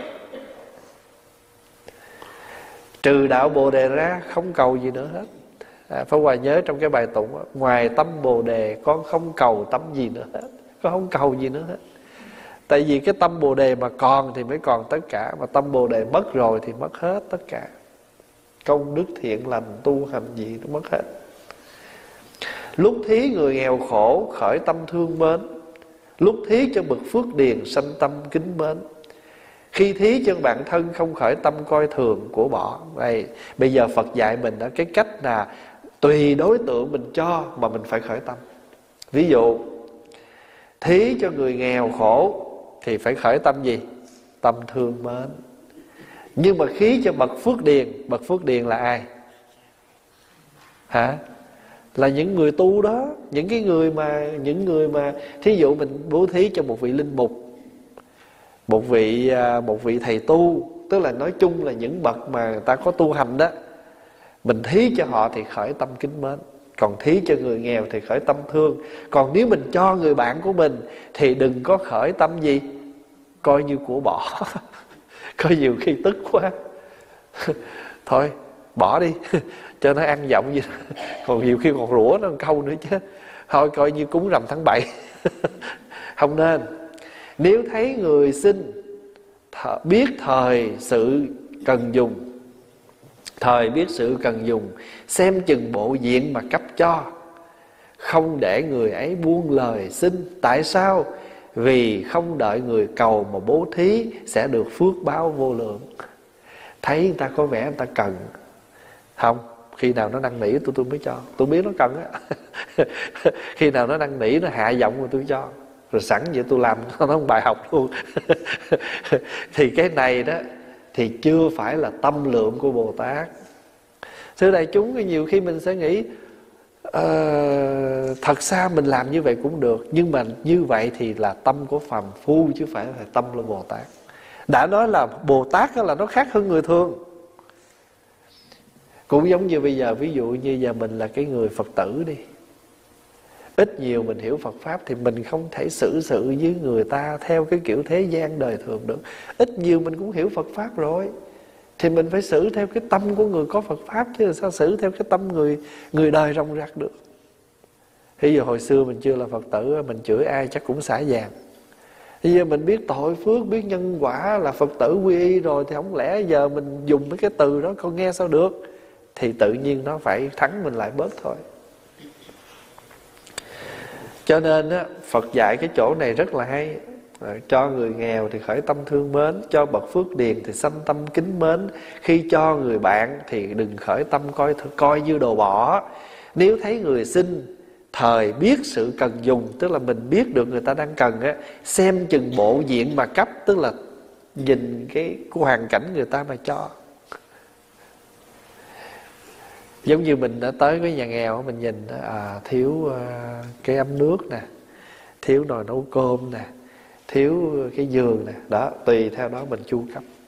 Trừ đạo Bồ Đề ra, không cầu gì nữa hết. Pháp Hòa nhớ trong cái bài tụng, ngoài tâm Bồ Đề con không cầu tâm gì nữa hết. Con không cầu gì nữa hết. Tại vì cái tâm Bồ Đề mà còn thì mới còn tất cả, mà tâm Bồ Đề mất rồi thì mất hết tất cả. Công đức thiện lành tu hành gì nó mất hết. Lúc thí người nghèo khổ khởi tâm thương mến, lúc thí cho bậc phước điền sanh tâm kính mến. Khi thí cho bản thân không khởi tâm coi thường của bỏ. Đây, bây giờ Phật dạy mình đó, cái cách là tùy đối tượng mình cho mà mình phải khởi tâm. Ví dụ thí cho người nghèo khổ thì phải khởi tâm gì? Tâm thương mến. Nhưng mà thí cho bậc phước điền, bậc phước điền là ai? Hả? Là những người tu đó, những người mà thí dụ mình bố thí cho một vị linh mục, một vị thầy tu, tức là nói chung là những bậc mà người ta có tu hành đó, mình thí cho họ thì khởi tâm kính mến. Còn thí cho người nghèo thì khởi tâm thương. Còn nếu mình cho người bạn của mình thì đừng có khởi tâm gì? Coi như của bỏ. Có nhiều khi tức quá thôi bỏ đi cho nó ăn vọng gì. Còn nhiều khi còn rủa nó một câu nữa chứ. Thôi coi như cúng rằm tháng 7. Không nên. Nếu thấy người xin biết thời sự cần dùng, thời biết sự cần dùng, xem chừng bộ diện mà cấp cho, không để người ấy buông lời xin. Tại sao? Vì không đợi người cầu mà bố thí sẽ được phước báo vô lượng. Thấy người ta có vẻ người ta cần, không, khi nào nó năn nỉ tôi mới cho. Tôi biết nó cần á. Khi nào nó năn nỉ, nó hạ giọng rồi tôi cho. Rồi sẵn vậy tôi làm nó một bài học luôn. Thì cái này đó thì chưa phải là tâm lượng của Bồ Tát. Thưa đại chúng, nhiều khi mình sẽ nghĩ thật ra mình làm như vậy cũng được, nhưng mà như vậy thì là tâm của phàm phu chứ phải là tâm của Bồ Tát. Đã nói là Bồ Tát là nó khác hơn người thường. Cũng giống như bây giờ, ví dụ như giờ mình là cái người Phật tử đi, ít nhiều mình hiểu Phật Pháp thì mình không thể xử sự với người ta theo cái kiểu thế gian đời thường được. Ít nhiều mình cũng hiểu Phật Pháp rồi, thì mình phải xử theo cái tâm của người có Phật Pháp, chứ sao xử theo cái tâm người đời rong rạc được. Ví dụ hồi xưa mình chưa là Phật tử, mình chửi ai chắc cũng xả vàng. Bây giờ mình biết tội phước, biết nhân quả, là Phật tử quy y rồi, thì không lẽ giờ mình dùng mấy cái từ đó con nghe sao được? Thì tự nhiên nó phải thắng mình lại bớt thôi. Cho nên á, Phật dạy cái chỗ này rất là hay. Cho người nghèo thì khởi tâm thương mến, cho bậc phước điền thì sanh tâm kính mến. Khi cho người bạn thì đừng khởi tâm coi như đồ bỏ. Nếu thấy người xin thời biết sự cần dùng, tức là mình biết được người ta đang cần á, xem chừng bộ diện mà cấp, tức là nhìn cái hoàn cảnh người ta mà cho. Giống như mình đã tới cái nhà nghèo, mình nhìn thiếu cái ấm nước nè, thiếu nồi nấu cơm nè, thiếu cái giường nè, đó, tùy theo đó mình chu cấp.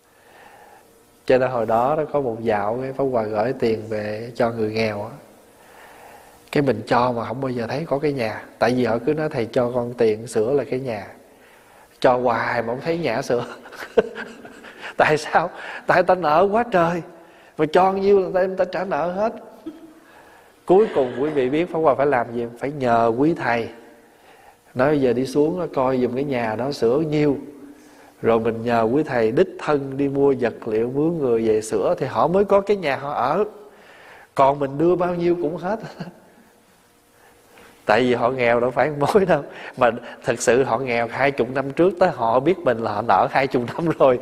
Cho nên hồi đó có một dạo cái Pháp Hòa gửi tiền về cho người nghèo á, cái mình cho mà không bao giờ thấy có cái nhà. Tại vì họ cứ nói thầy cho con tiền sửa là cái nhà, cho hoài mà không thấy nhà sửa. Tại sao? Tại ta nợ quá trời, mà cho nhiêu là ta trả nợ hết. Cuối cùng quý vị biết Pháp Hòa phải làm gì? Phải nhờ quý thầy, nói giờ đi xuống coi giùm cái nhà đó sửa nhiêu. Rồi mình nhờ quý thầy đích thân đi mua vật liệu mướn người về sửa, thì họ mới có cái nhà họ ở. Còn mình đưa bao nhiêu cũng hết. Tại vì họ nghèo đâu phải mối đâu. Mà thật sự họ nghèo 20 năm trước, tới họ biết mình là họ nợ 20 năm rồi.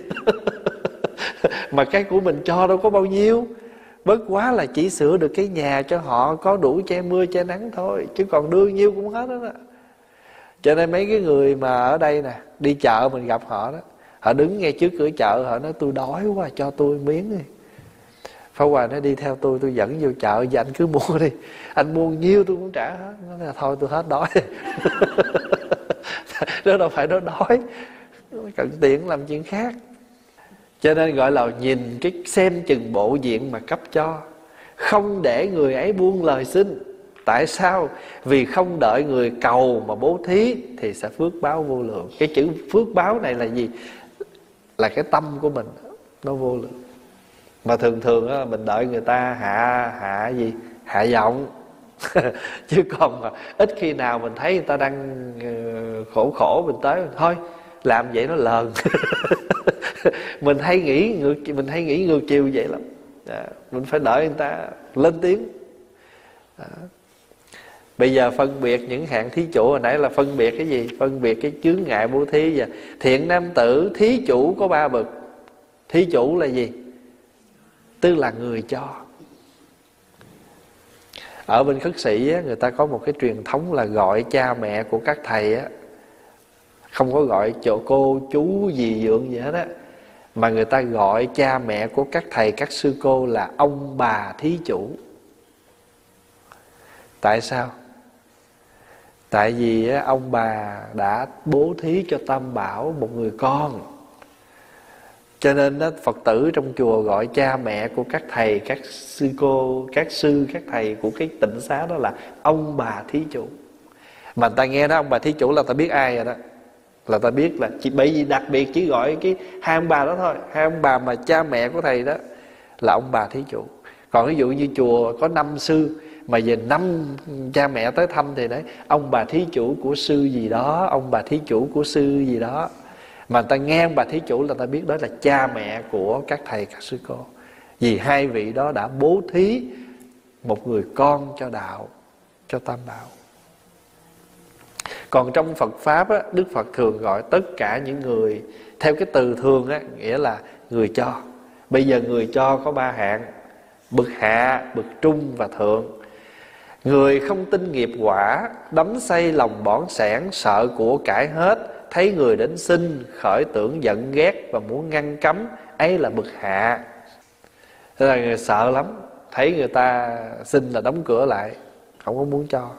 Mà cái của mình cho đâu có bao nhiêu, bất quá là chỉ sửa được cái nhà cho họ có đủ che mưa che nắng thôi, chứ còn đưa nhiêu cũng hết đó. Cho nên mấy cái người mà ở đây nè, đi chợ mình gặp họ đó, họ đứng ngay trước cửa chợ, họ nói tôi đói quá, cho tôi miếng đi. Pháp Hòa nói đi theo tôi dẫn vô chợ, và anh cứ mua đi, anh mua nhiêu tôi cũng trả hết. Nó nói thôi tôi hết đói. Đó đâu phải nó đói, cần tiền làm chuyện khác. Cho nên gọi là nhìn cái xem chừng bộ diện mà cấp cho, không để người ấy buông lời xin. Tại sao? Vì không đợi người cầu mà bố thí thì sẽ phước báo vô lượng. Cái chữ phước báo này là gì? Là cái tâm của mình nó vô lượng. Mà thường thường á, mình đợi người ta hạ giọng. Chứ còn mà ít khi nào mình thấy người ta đang khổ mình tới thôi làm vậy nó lờn. Mình hay nghĩ ngược chiều vậy lắm. Mình phải đợi người ta lên tiếng. Bây giờ phân biệt những hạng thí chủ, hồi nãy là phân biệt cái gì? Phân biệt cái chướng ngại bố thí. Và thiện nam tử thí chủ có 3 bậc. Thí chủ là gì? Tức là người cho. Ở bên khất sĩ á, người ta có một cái truyền thống là gọi cha mẹ của các thầy á, không có gọi chỗ cô chú dì dượng gì hết á, mà người ta gọi cha mẹ của các thầy các sư cô là ông bà thí chủ. Tại sao? Tại vì ông bà đã bố thí cho Tam Bảo một người con. Cho nên Phật tử trong chùa gọi cha mẹ của các thầy, các sư cô, các sư, các thầy của cái tịnh xá đó là ông bà thí chủ. Mà ta nghe đó ông bà thí chủ là ta biết ai rồi đó. Là ta biết là bởi vì đặc biệt chỉ gọi cái hai ông bà đó thôi. Hai ông bà mà cha mẹ của thầy đó là ông bà thí chủ. Còn ví dụ như chùa có 5 sư mà về 5 cha mẹ tới thăm thì đấy ông bà thí chủ của sư gì đó, ông bà thí chủ của sư gì đó. Mà ta nghe ông bà thí chủ là ta biết đó là cha mẹ của các thầy các sư cô. Vì hai vị đó đã bố thí một người con cho đạo, cho Tam Bảo. Còn trong Phật Pháp á, Đức Phật thường gọi tất cả những người theo cái từ thường á, nghĩa là người cho. Bây giờ người cho có 3 hạng: bậc hạ, bậc trung và thượng. Người không tin nghiệp quả, đắm say lòng bỏn sẻn, sợ của cải hết, thấy người đến xin, khởi tưởng giận ghét và muốn ngăn cấm, ấy là bậc hạ. Thế là người sợ lắm, thấy người ta xin là đóng cửa lại, không có muốn cho.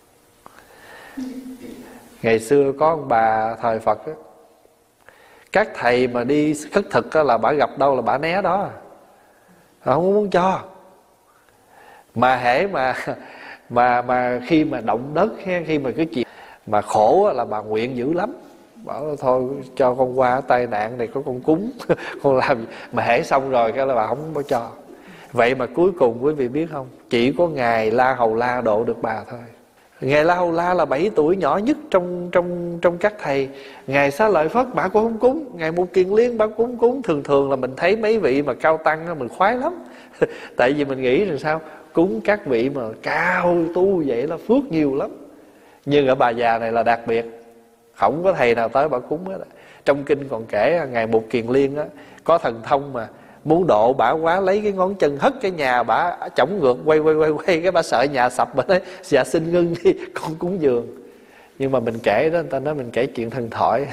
Ngày xưa có ông bà thời Phật á, các thầy mà đi khất thực á, là bả gặp đâu là bả né đó, không muốn cho. Mà hễ mà khi mà động đất, khi mà cái chuyện mà khổ á, là bà nguyện dữ lắm, bảo thôi cho con qua tai nạn này có con cúng. Con làm mà hễ xong rồi cái là bà không có cho. Vậy mà cuối cùng quý vị biết không, chỉ có Ngài La Hầu La độ được bà thôi. Ngài La Hầu La là 7 tuổi nhỏ nhất trong các thầy. Ngài Xá Lợi Phất bà cũng không cúng, Ngài Một Kiền Liên bà cũng cúng. Thường là mình thấy mấy vị mà cao tăng đó, mình khoái lắm. Tại vì mình nghĩ rằng sao, cúng các vị mà cao tu vậy là phước nhiều lắm. Nhưng ở bà già này là đặc biệt, không có thầy nào tới bà cúng hết. Trong kinh còn kể Ngài Một Kiền Liên á, có thần thông mà muốn độ bả quá, lấy cái ngón chân hất cái nhà bả chổng ngược quay cái bả sợ nhà sập, bả nói dạ xin ngưng đi con cúng dường. Nhưng mà mình kể đó, người ta nói mình kể chuyện thần thoại.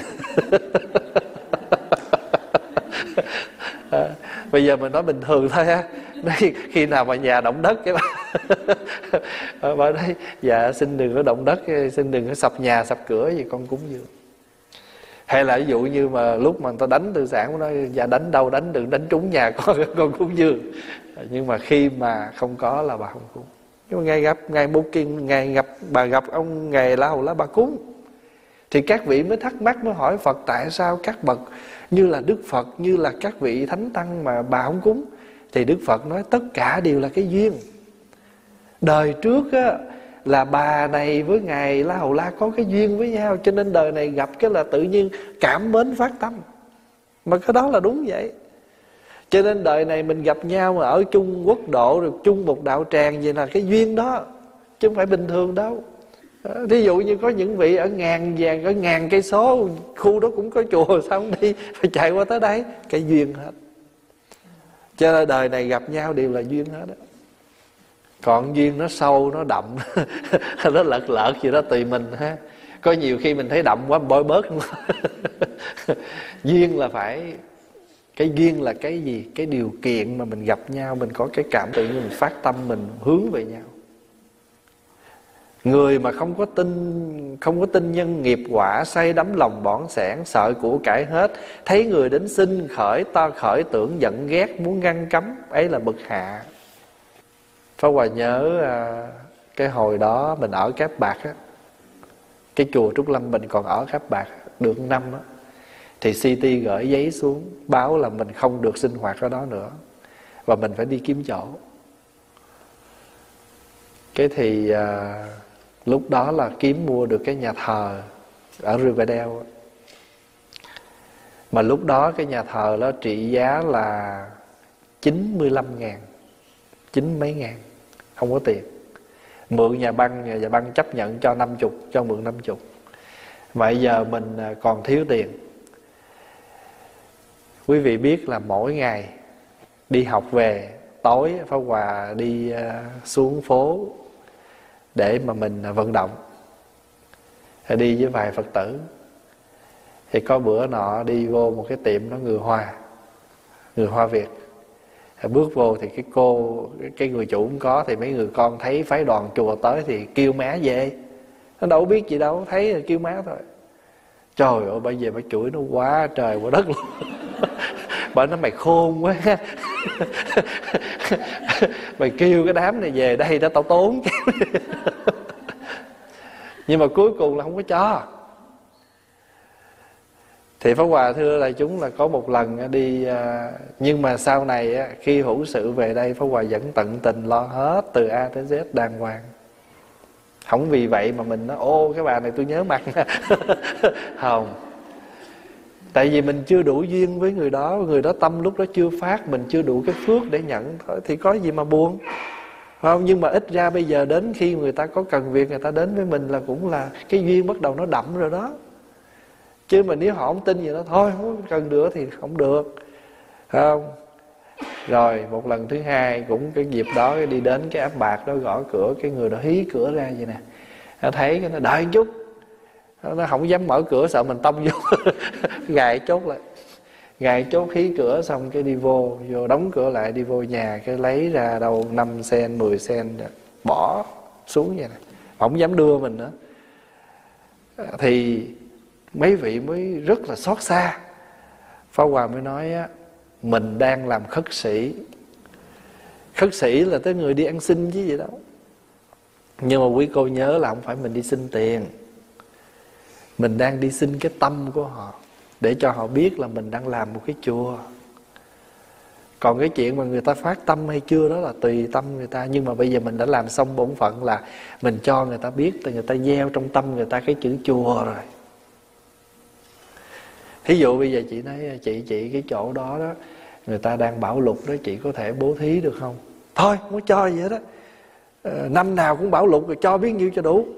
Bây giờ mình nói bình thường thôi ha. Khi nào mà nhà động đất cái bà nói dạ xin đừng có động đất, xin đừng có sập nhà sập cửa gì con cúng dường. Hay là ví dụ như mà lúc mà người ta đánh tư sản, nói dạ đánh đâu đánh, đừng đánh trúng nhà con cúng dường. Nhưng mà khi mà không có là bà không cúng. Nhưng mà ngày gặp ngày booking, ngày gặp bà gặp ông ngày La Hầu La bà cúng. Thì các vị mới thắc mắc, mới hỏi Phật tại sao các bậc như là Đức Phật, như là các vị thánh tăng mà bà không cúng. Thì Đức Phật nói tất cả đều là cái duyên. Đời trước á, là bà này với ngài La Hầu La có cái duyên với nhau, cho nên đời này gặp cái là tự nhiên cảm mến phát tâm. Mà cái đó là đúng vậy. Cho nên đời này mình gặp nhau mà ở chung quốc độ, rồi chung một đạo tràng, vậy là cái duyên đó, chứ không phải bình thường đâu. Thí dụ như có những vị ở ngàn cây số, khu đó cũng có chùa, sao không đi, phải chạy qua tới đấy. Cái duyên hết. Cho nên đời này gặp nhau đều là duyên hết đó. Còn duyên nó sâu, nó đậm nó lợt gì đó tùy mình ha. Có nhiều khi mình thấy đậm quá bôi bớt duyên là phải, cái duyên là cái gì? Cái điều kiện mà mình gặp nhau, mình có cái cảm tự nhiên mình phát tâm, mình hướng về nhau. Người mà không có tin nhân nghiệp quả, say đắm lòng bỏn sẻn, sợ của cải hết, thấy người đến xin khởi tưởng giận ghét, muốn ngăn cấm, ấy là bậc hạ. Pháp Hòa nhớ cái hồi đó mình ở Cáp Bạc á, cái chùa Trúc Lâm mình còn ở Cáp Bạc được năm á, thì CT gửi giấy xuống báo là mình không được sinh hoạt ở đó nữa và mình phải đi kiếm chỗ. Cái thì lúc đó là kiếm mua được cái nhà thờ ở Riverdale. Mà lúc đó cái nhà thờ đó trị giá là 95.000, 90 mấy ngàn, không có tiền. Mượn nhà băng chấp nhận cho 50, cho mượn 50. Vậy giờ mình còn thiếu tiền. Quý vị biết là mỗi ngày đi học về, tối Pháp Hòa đi xuống phố để mà mình vận động, đi với vài Phật tử. Thì có bữa nọ đi vô một cái tiệm đó người Hoa Việt. Bước vô thì cái người chủ cũng có, thì mấy người con thấy phái đoàn chùa tới thì kêu má về. Nó đâu biết gì đâu, thấy là kêu má thôi. Trời ơi, bây giờ bà chửi nó quá trời quá đất luôn. Bà nói mày khôn quá. Mày kêu cái đám này về đây đã tao tốn. Nhưng mà cuối cùng là không có cho. Thì Pháp Hòa thưa đại chúng là có một lần đi, nhưng mà sau này khi hữu sự về đây, Pháp Hòa vẫn tận tình lo hết từ A tới Z đàng hoàng. Không vì vậy mà mình nói ô cái bà này tôi nhớ mặt. Không. Tại vì mình chưa đủ duyên với người đó tâm lúc đó chưa phát, mình chưa đủ cái phước để nhận thôi, thì có gì mà buồn. Không, nhưng mà ít ra bây giờ đến khi người ta có cần việc, người ta đến với mình là cũng là cái duyên bắt đầu nó đậm rồi đó. Chứ mà nếu họ không tin gì đó, thôi không cần nữa thì không được. Không. Rồi một lần thứ hai cũng cái dịp đó đi đến cái áp bạc đó, gõ cửa, cái người đó hí cửa ra vậy nè. Nó thấy cái nó đợi một chút, nó không dám mở cửa sợ mình tông vô. Gài chốt lại, gài chốt hí cửa xong cái đi vô đóng cửa lại, đi vô nhà cái lấy ra đâu 5 sen 10 sen bỏ xuống vậy nè, không dám đưa mình nữa. Thì mấy vị mới rất là xót xa. Pháp Hòa mới nói á, mình đang làm khất sĩ. Khất sĩ là tới người đi ăn xin chứ gì đâu. Nhưng mà quý cô nhớ là không phải mình đi xin tiền, mình đang đi xin cái tâm của họ, để cho họ biết là mình đang làm một cái chùa. Còn cái chuyện mà người ta phát tâm hay chưa đó là tùy tâm người ta. Nhưng mà bây giờ mình đã làm xong bổn phận là mình cho người ta biết, người ta gieo trong tâm người ta cái chữ chùa rồi. Thí dụ bây giờ chị nói chị cái chỗ đó đó người ta đang bão lụt đó, chị có thể bố thí được không? Thôi không có cho gì hết đó. Năm nào cũng bão lụt rồi, cho biết nhiêu cho đủ.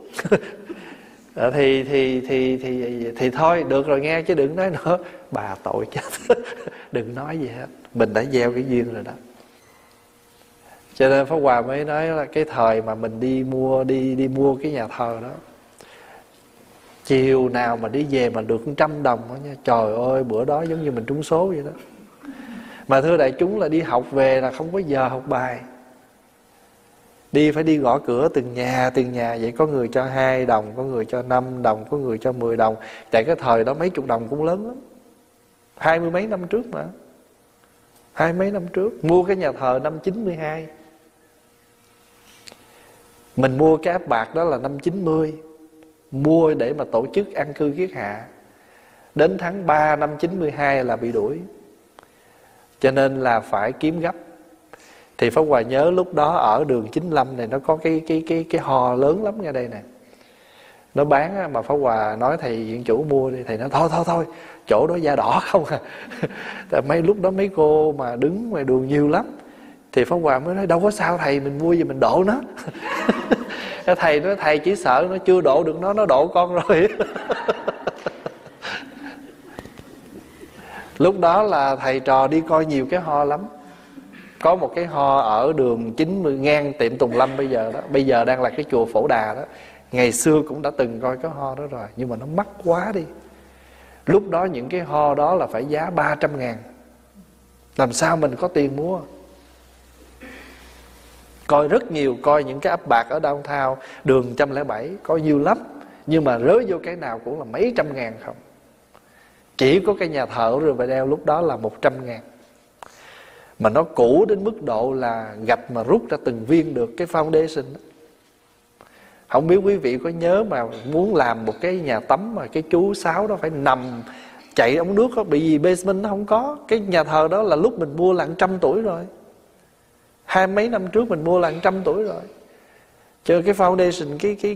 Thì thôi được rồi nghe, chứ đừng nói nữa. Bà tội chết. Đừng nói gì hết, mình đã gieo cái duyên rồi đó. Cho nên Pháp Hòa mới nói là cái thời mà mình đi mua cái nhà thờ đó, chiều nào mà đi về mà được 100 đồng đó nha. Trời ơi, bữa đó giống như mình trúng số vậy đó. Mà thưa đại chúng là đi học về là không có giờ học bài. Phải đi gõ cửa từng nhà vậy. Có người cho 2 đồng, có người cho 5 đồng, có người cho 10 đồng. Tại cái thời đó mấy chục đồng cũng lớn lắm. 20 mấy năm trước mà. 20 mấy năm trước. Mua cái nhà thờ năm 92. Mình mua cái áp bạc đó là năm 90. Mua để mà tổ chức an cư kiết hạ. Đến tháng 3 năm 92 là bị đuổi. Cho nên là phải kiếm gấp. Thì Pháp Hòa nhớ lúc đó ở đường 95 này nó có cái ho lớn lắm ngay đây nè. Nó bán á, mà Pháp Hòa nói thầy viện chủ mua đi. Thầy nói thôi chỗ đó da đỏ không à. Tại lúc đó mấy cô mà đứng ngoài đường nhiều lắm. Thì Pháp Hòa mới nói đâu có sao thầy, mình mua gì mình độ nó. Thầy nói thầy chỉ sợ nó chưa độ được nó độ con rồi. Lúc đó là thầy trò đi coi nhiều cái ho lắm. Có một cái ho ở đường 90 ngang tiệm Tùng Lâm bây giờ đó. Bây giờ đang là cái chùa Phổ Đà đó. Ngày xưa cũng đã từng coi cái ho đó rồi. Nhưng mà nó mắc quá đi. Lúc đó những cái ho đó là phải giá 300.000. Làm sao mình có tiền mua. Coi rất nhiều. Coi những cái áp bạc ở downtown đường 107 có nhiều lắm. Nhưng mà rớt vô cái nào cũng là mấy trăm ngàn không. Chỉ có cái nhà thờ rồi phải đeo lúc đó là 100.000. Mà nó cũ đến mức độ là gạch mà rút ra từng viên được. Cái foundation đó. Không biết quý vị có nhớ mà muốn làm một cái nhà tắm mà cái chú Sáu đó phải nằm chạy ống nước đó, bởi vì basement nó không có. Cái nhà thờ đó là lúc mình mua là 100 tuổi rồi. 20 mấy năm trước mình mua là 100 tuổi rồi. Cho cái foundation,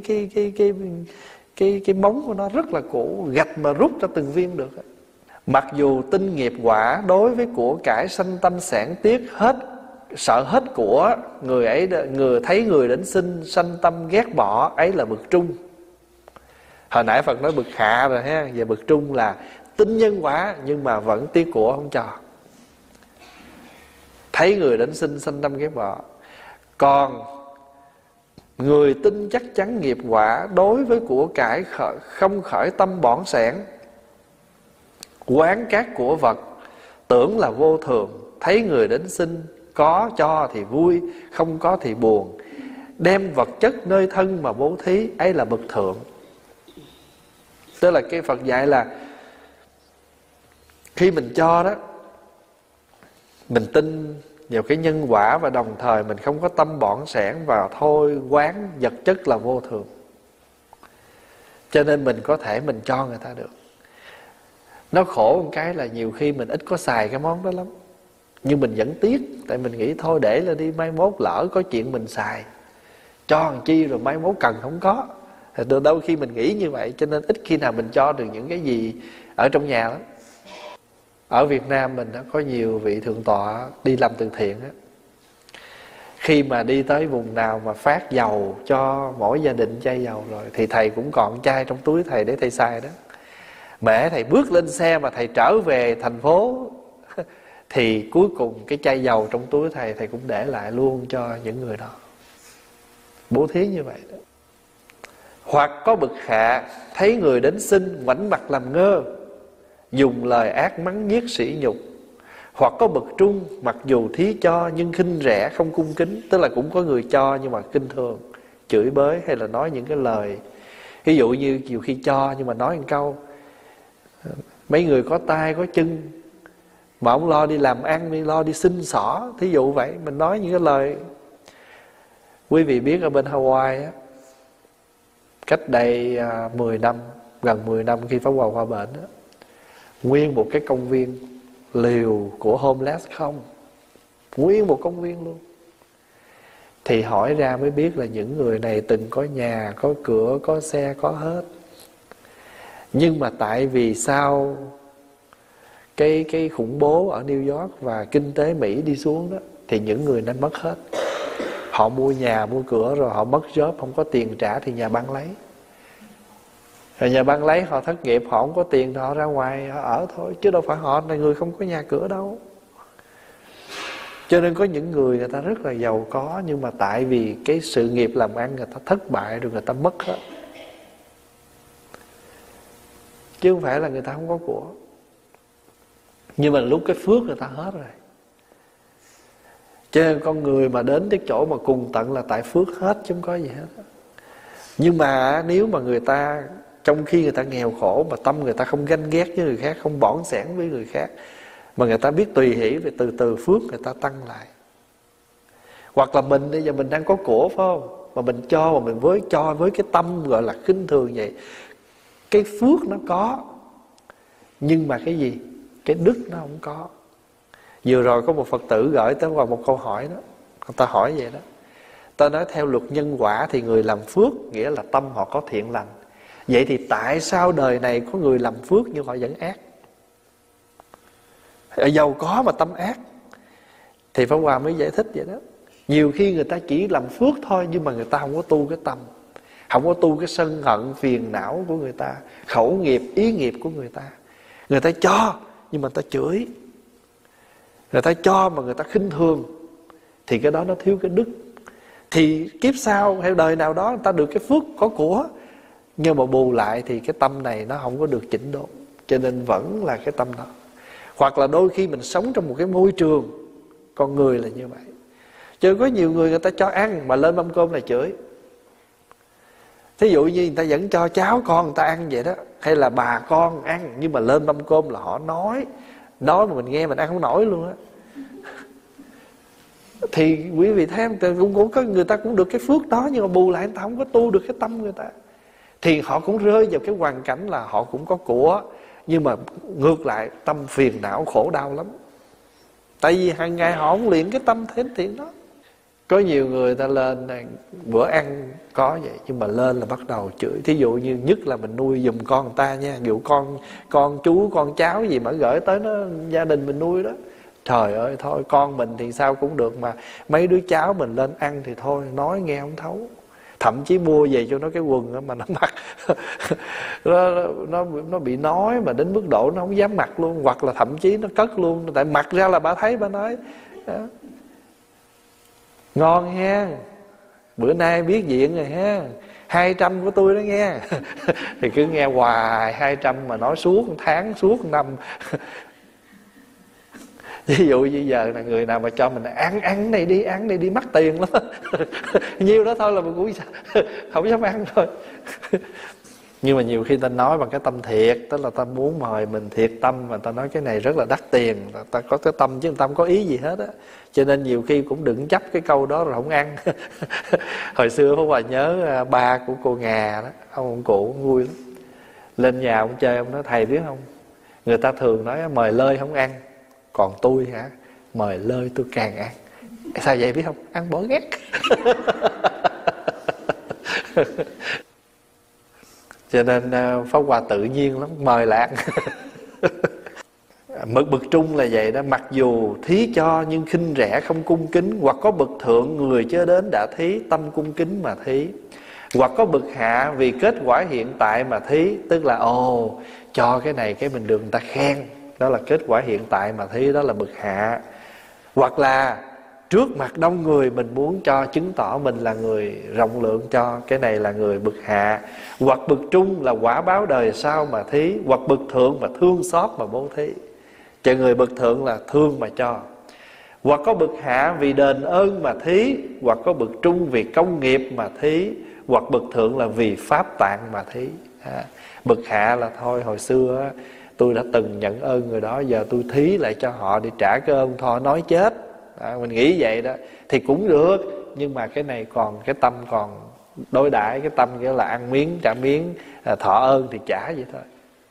cái móng của nó rất là cũ, gạch mà rút ra từng viên được. Mặc dù tinh nghiệp quả đối với của cải sanh tâm sản tiếc hết, sợ hết của, người thấy người đến xin sanh tâm ghét bỏ, ấy là bậc trung. Hồi nãy Phật nói bậc hạ rồi ha, và bậc trung là tin nhân quả nhưng mà vẫn tiếc của không cho. Thấy người đến xin sanh tâm ghét bỏ. Còn người tin chắc chắn nghiệp quả đối với của cải không khởi tâm bỏn sẻn, quán các của vật, tưởng là vô thường, thấy người đến xin, có cho thì vui, không có thì buồn, đem vật chất nơi thân mà bố thí, ấy là bậc thượng. Tức là cái Phật dạy là khi mình cho đó, mình tin vào cái nhân quả và đồng thời mình không có tâm bỏn sẻn vào thôi quán vật chất là vô thường. Cho nên mình có thể mình cho người ta được. Nó khổ một cái là nhiều khi mình ít có xài cái món đó lắm, nhưng mình vẫn tiếc. Tại mình nghĩ thôi để là đi, mai mốt lỡ có chuyện mình xài, cho làm chi rồi mai mốt cần không có. Thì đôi khi mình nghĩ như vậy. Cho nên ít khi nào mình cho được những cái gì ở trong nhà lắm. Ở Việt Nam mình có nhiều vị thượng tọa đi làm từ thiện á. Khi mà đi tới vùng nào mà phát dầu cho mỗi gia đình chai dầu rồi, thì thầy cũng còn chai trong túi thầy để thầy xài đó. Mẹ thầy bước lên xe mà thầy trở về thành phố thì cuối cùng cái chai dầu trong túi thầy cũng để lại luôn cho những người đó. Bố thí như vậy đó. Hoặc có bậc hạ thấy người đến xin, ngoảnh mặt làm ngơ, dùng lời ác mắng nhiếc sỉ nhục. Hoặc có bậc trung, mặc dù thí cho nhưng khinh rẻ không cung kính. Tức là cũng có người cho nhưng mà khinh thường, chửi bới hay là nói những cái lời. Ví dụ như nhiều khi cho nhưng mà nói một câu, mấy người có tay có chân mà ông lo đi làm ăn, đi lo đi xin xỏ, thí dụ vậy. Mình nói những cái lời. Quý vị biết ở bên Hawaii á, cách đây 10 năm, gần 10 năm khi Pháp Hòa qua bệnh á, nguyên một cái công viên liều của homeless không. Nguyên một công viên luôn. Thì hỏi ra mới biết là những người này từng có nhà, có cửa, có xe, có hết. Nhưng mà tại vì sao cái khủng bố ở New York và kinh tế Mỹ đi xuống đó, thì những người nên mất hết. Họ mua nhà, mua cửa rồi họ mất job, không có tiền trả thì nhà băng lấy. Rồi nhà băng lấy, họ thất nghiệp, họ không có tiền thì họ ra ngoài họ ở thôi. Chứ đâu phải họ là người không có nhà cửa đâu. Cho nên có những người ta rất là giàu có, nhưng mà tại vì cái sự nghiệp làm ăn người ta thất bại rồi người ta mất hết. Chứ không phải là người ta không có của. Nhưng mà lúc cái phước người ta hết rồi. Cho nên con người mà đến cái chỗ mà cùng tận là tại phước hết, chứ không có gì hết. Nhưng mà nếu mà người ta trong khi người ta nghèo khổ mà tâm người ta không ganh ghét với người khác, không bỏng sẻn với người khác, mà người ta biết tùy hỷ, về từ từ phước người ta tăng lại. Hoặc là mình bây giờ mình đang có của phải không, mà mình cho, mà mình cho với cái tâm gọi là khinh thường vậy, cái phước nó có, nhưng mà cái gì, cái đức nó không có. Vừa rồi có một Phật tử gửi tới qua một câu hỏi đó, người ta hỏi vậy đó. Ta nói theo luật nhân quả thì người làm phước nghĩa là tâm họ có thiện lành. Vậy thì tại sao đời này có người làm phước nhưng họ vẫn ác? Giàu có mà tâm ác. Thì Pháp Hòa mới giải thích vậy đó. Nhiều khi người ta chỉ làm phước thôi, nhưng mà người ta không có tu cái tâm, không có tu cái sân hận phiền não của người ta, khẩu nghiệp ý nghiệp của người ta. Người ta cho nhưng mà người ta chửi, người ta cho mà người ta khinh thường, thì cái đó nó thiếu cái đức. Thì kiếp sau hay đời nào đó người ta được cái phước có của, nhưng mà bù lại thì cái tâm này nó không có được chỉnh đốn, cho nên vẫn là cái tâm đó. Hoặc là đôi khi mình sống trong một cái môi trường, con người là như vậy. Chứ có nhiều người, người ta cho ăn mà lên mâm cơm là chửi. Thí dụ như người ta vẫn cho cháu con người ta ăn vậy đó, hay là bà con ăn, nhưng mà lên mâm cơm là họ nói mà mình nghe mình ăn không nổi luôn á. Thì quý vị thấy cũng có người ta cũng được cái phước đó, nhưng mà bù lại người ta không có tu được cái tâm người ta, thì họ cũng rơi vào cái hoàn cảnh là họ cũng có của, nhưng mà ngược lại tâm phiền não khổ đau lắm. Tại vì hàng ngày họ không luyện cái tâm thánh thiện đó. Có nhiều người ta lên bữa ăn có vậy, nhưng mà lên là bắt đầu chửi. Thí dụ như nhất là mình nuôi giùm con người ta nha, ví dụ con chú con cháu gì mà gửi tới nó gia đình mình nuôi đó, trời ơi thôi con mình thì sao cũng được, mà mấy đứa cháu mình lên ăn thì thôi, nói nghe không thấu. Thậm chí mua về cho nó cái quần đó mà nó mặc nó bị nói mà đến mức độ nó không dám mặc luôn, hoặc là thậm chí nó cất luôn, tại mặc ra là bà thấy bà nói đó. Ngon ha, bữa nay biết diện rồi ha, 200 của tôi đó nghe. Thì cứ nghe hoài 200 mà nói suốt 1 tháng, suốt 1 năm. Ví dụ như giờ là người nào mà cho mình ăn này đi mắc tiền lắm. Nhiêu đó thôi là mình cũng không dám ăn thôi. Nhưng mà nhiều khi ta nói bằng cái tâm thiệt, tức là ta muốn mời mình thiệt tâm, mà ta nói cái này rất là đắt tiền, ta có cái tâm chứ người ta không có ý gì hết á. Cho nên nhiều khi cũng đừng chấp cái câu đó rồi không ăn. Hồi xưa Pháp Hòa nhớ ba của cô Ngà đó, ông cụ vui lắm. Lên nhà ông chơi, ông nói thầy biết không, người ta thường nói mời lơi không ăn, còn tôi hả, mời lơi tôi càng ăn. Sao vậy biết không? Ăn bỏ ghét. Cho nên Pháp Hòa tự nhiên lắm, mời là ăn. Bậc trung là vậy đó. Mặc dù thí cho nhưng khinh rẻ không cung kính, hoặc có bậc thượng người chớ đến đã thí, tâm cung kính mà thí. Hoặc có bậc hạ vì kết quả hiện tại mà thí, tức là cho cái này cái mình được người ta khen, đó là kết quả hiện tại mà thí, đó là bậc hạ. Hoặc là trước mặt đông người mình muốn cho chứng tỏ mình là người rộng lượng, cho cái này là người bậc hạ. Hoặc bậc trung là quả báo đời sau mà thí. Hoặc bậc thượng mà thương xót mà bố thí. Cho người bậc thượng là thương mà cho. Hoặc có bậc hạ vì đền ơn mà thí. Hoặc có bậc trung vì công nghiệp mà thí. Hoặc bậc thượng là vì pháp tạng mà thí. Bậc hạ là thôi hồi xưa tôi đã từng nhận ơn người đó, giờ tôi thí lại cho họ để trả cái ơn thôi, nói chết. Mình nghĩ vậy đó thì cũng được, nhưng mà cái này còn cái tâm còn đối đãi, cái tâm nghĩa là ăn miếng trả miếng, thọ ơn thì trả vậy thôi.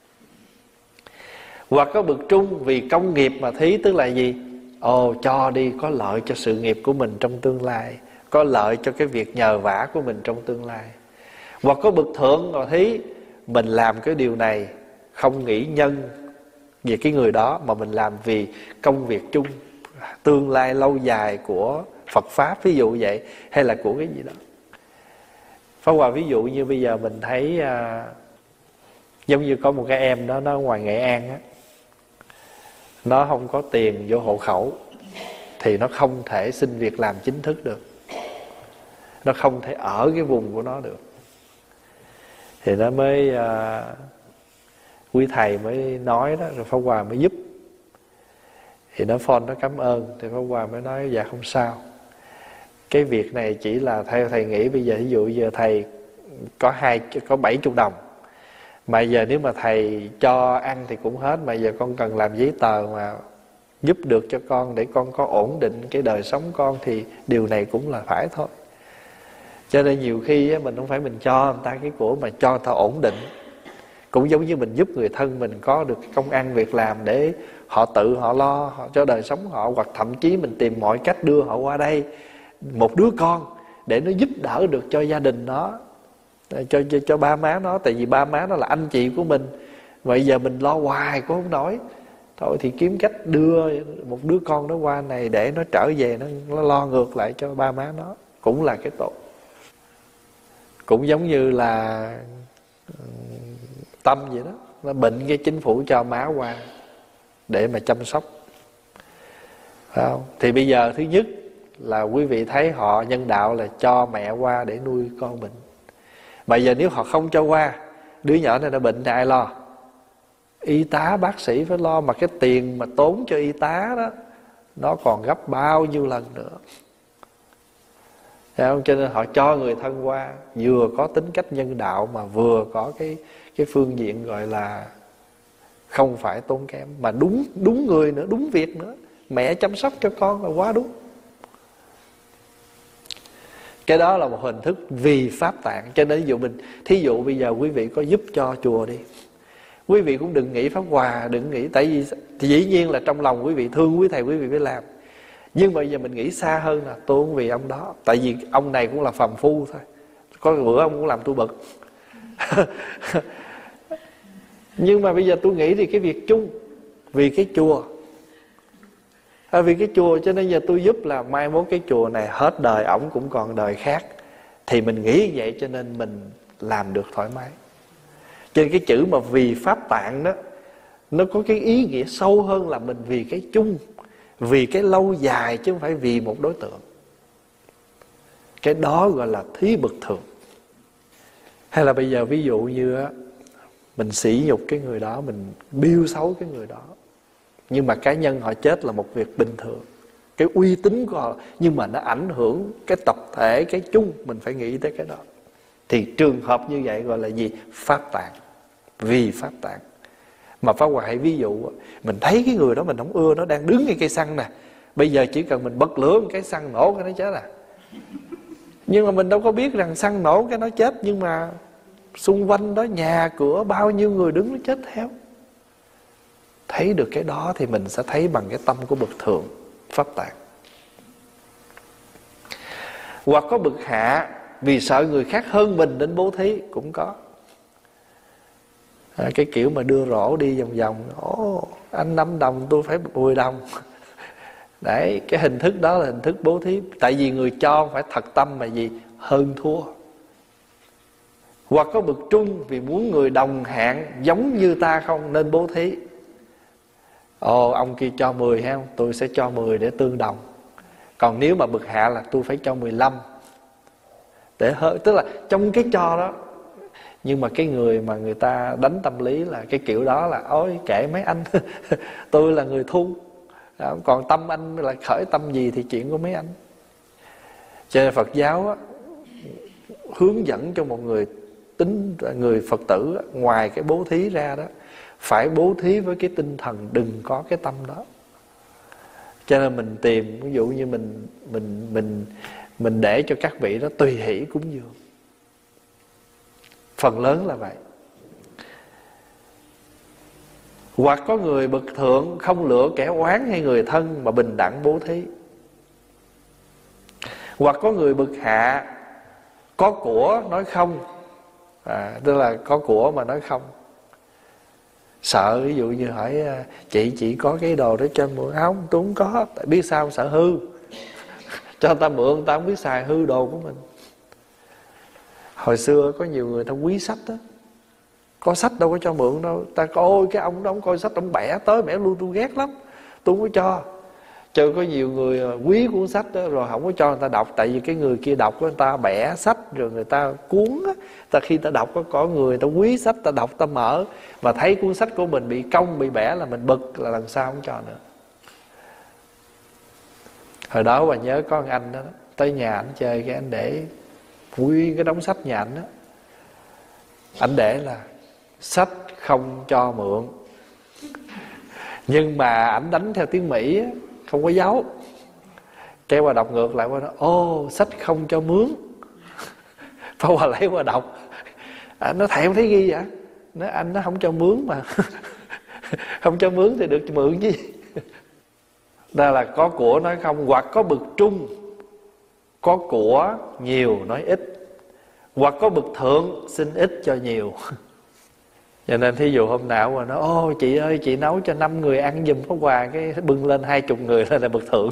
Hoặc có bậc trung vì công nghiệp mà thí, tức là gì? Cho đi có lợi cho sự nghiệp của mình trong tương lai, có lợi cho cái việc nhờ vả của mình trong tương lai. Hoặc có bậc thượng mà thí, mình làm cái điều này không nghĩ nhân về cái người đó, mà mình làm vì công việc chung, tương lai lâu dài của Phật Pháp, ví dụ vậy, hay là của cái gì đó. Pháp Hòa ví dụ như bây giờ mình thấy giống như có một cái em đó, nó ở ngoài Nghệ An á, nó không có tiền vô hộ khẩu thì nó không thể xin việc làm chính thức được, nó không thể ở cái vùng của nó được. Thì nó mới quý thầy mới nói đó, rồi Pháp Hòa mới giúp. Thì nó phone nó cảm ơn. Thì Pháp Hòa mới nói dạ không sao, cái việc này chỉ là theo thầy nghĩ bây giờ ví dụ giờ thầy có 70 đồng, mà giờ nếu mà thầy cho ăn thì cũng hết, mà giờ con cần làm giấy tờ mà giúp được cho con để con có ổn định cái đời sống con, thì điều này cũng là phải thôi. Cho nên nhiều khi mình không phải mình cho người ta cái của, mà cho người ta ổn định. Cũng giống như mình giúp người thân mình có được công ăn việc làm để họ tự họ lo họ cho đời sống họ, hoặc thậm chí mình tìm mọi cách đưa họ qua đây một đứa con để nó giúp đỡ được cho gia đình nó, cho ba má nó. Tại vì ba má nó là anh chị của mình, vậy giờ mình lo hoài cũng không nổi. Thôi thì kiếm cách đưa một đứa con nó qua này để nó trở về, nó lo ngược lại cho ba má nó, cũng là cái tốt. Cũng giống như là Tâm vậy đó, nó bệnh cái chính phủ cho má qua để mà chăm sóc, phải không? Thì bây giờ thứ nhất là quý vị thấy họ nhân đạo là cho mẹ qua để nuôi con bệnh. Bây giờ nếu họ không cho qua, đứa nhỏ này nó bệnh thì ai lo? Y tá bác sĩ phải lo, mà cái tiền mà tốn cho y tá đó nó còn gấp bao nhiêu lần nữa, thấy không? Cho nên họ cho người thân qua, vừa có tính cách nhân đạo mà vừa có cái phương diện gọi là không phải tốn kém, mà đúng người nữa, đúng việc nữa. Mẹ chăm sóc cho con là quá đúng. Cái đó là một hình thức vì pháp tạng. Cho nên thí dụ bây giờ quý vị có giúp cho chùa đi, quý vị cũng đừng nghĩ Pháp Hòa, đừng nghĩ, tại vì thì dĩ nhiên là trong lòng quý vị thương quý thầy, quý vị phải làm. Nhưng bây giờ mình nghĩ xa hơn là tôi không vì ông đó, tại vì ông này cũng là phàm phu thôi, có bữa ông cũng làm tôi bực. Nhưng mà bây giờ tôi nghĩ thì cái việc chung, vì cái chùa, vì cái chùa, cho nên giờ tôi giúp là mai mốt cái chùa này hết đời ổng cũng còn đời khác. Thì mình nghĩ vậy cho nên mình làm được thoải mái. Cho nên cái chữ mà vì pháp tạng đó, nó có cái ý nghĩa sâu hơn là mình vì cái chung, vì cái lâu dài, chứ không phải vì một đối tượng. Cái đó gọi là thí bực thường. Hay là bây giờ ví dụ như á, mình sỉ nhục cái người đó, mình biêu xấu cái người đó, nhưng mà cá nhân họ chết là một việc bình thường, cái uy tín của họ, nhưng mà nó ảnh hưởng cái tập thể, cái chung, mình phải nghĩ tới cái đó. Thì trường hợp như vậy gọi là gì? Pháp tạng. Vì pháp tạng. Mà Pháp Hòa hãy ví dụ, mình thấy cái người đó mình không ưa, nó đang đứng ngay cây xăng nè, bây giờ chỉ cần mình bật lửa một cái xăng nổ cái nó chết à. Nhưng mà mình đâu có biết rằng xăng nổ cái nó chết, nhưng mà xung quanh đó nhà cửa bao nhiêu người đứng nó chết theo. Thấy được cái đó thì mình sẽ thấy bằng cái tâm của bậc thượng, pháp tạng. Hoặc có bậc hạ vì sợ người khác hơn mình đến bố thí cũng có. Cái kiểu mà đưa rổ đi vòng vòng, anh 5 đồng tôi phải 10 đồng. Đấy, cái hình thức đó là hình thức bố thí. Tại vì người cho phải thật tâm mà gì? Hơn thua. Hoặc có bậc trung vì muốn người đồng hạng giống như ta không nên bố thí. Ông kia cho 10 ha, tôi sẽ cho 10 để tương đồng. Còn nếu mà bậc hạ là tôi phải cho 15 để hơn. Tức là trong cái cho đó, nhưng mà cái người mà người ta đánh tâm lý là cái kiểu đó là ôi kệ mấy anh, tôi là người thu. Còn tâm anh là khởi tâm gì thì chuyện của mấy anh. Cho nên Phật giáo á, hướng dẫn cho một người Phật tử á, ngoài cái bố thí ra đó, phải bố thí với cái tinh thần đừng có cái tâm đó. Cho nên mình tìm, ví dụ như mình để cho các vị đó tùy hỷ cúng dường. Phần lớn là vậy. Hoặc có người bậc thượng không lựa kẻ oán hay người thân mà bình đẳng bố thí. Hoặc có người bậc hạ có của nói không, tức là có của mà nói không. Sợ ví dụ như hỏi chị chỉ có cái đồ đó cho mượn không? Tôi không có. Tại biết sao sợ hư. Cho người ta mượn, người ta không biết xài hư đồ của mình. Hồi xưa có nhiều người ta quý sách đó, có sách đâu có cho mượn đâu. Ta coi ôi cái ông đó ông coi sách ông bẻ tới bẻ lui, tôi ghét lắm, tôi không có cho. Chứ có nhiều người quý cuốn sách đó, rồi không có cho người ta đọc. Tại vì cái người kia đọc người ta bẻ sách, rồi người ta cuốn á. Khi ta đọc có người ta quý sách, ta đọc ta mở, mà thấy cuốn sách của mình bị cong bị bẻ là mình bực, là lần sau không cho nữa. Hồi đó bà nhớ có một anh đó, tới nhà ảnh chơi, cái anh để nguyên cái đống sách nhà ảnh đó, ảnh để là sách không cho mượn. Nhưng mà ảnh đánh theo tiếng Mỹ á, không có dấu. Cái bà đọc ngược lại, bà nói ô, sách không cho mướn. Phải bà lấy bà đọc. Nó thầy không thấy ghi vậy. Nói anh nó không cho mướn mà. Không cho mướn thì được mượn chứ. Đó là có của nói không. Hoặc có bậc trung, có của nhiều nói ít. Hoặc có bậc thượng, xin ít cho nhiều. Cho nên thí dụ hôm nào mà nói ô chị ơi, chị nấu cho 5 người ăn giùm có quà, cái bưng lên 20 người là bậc thượng.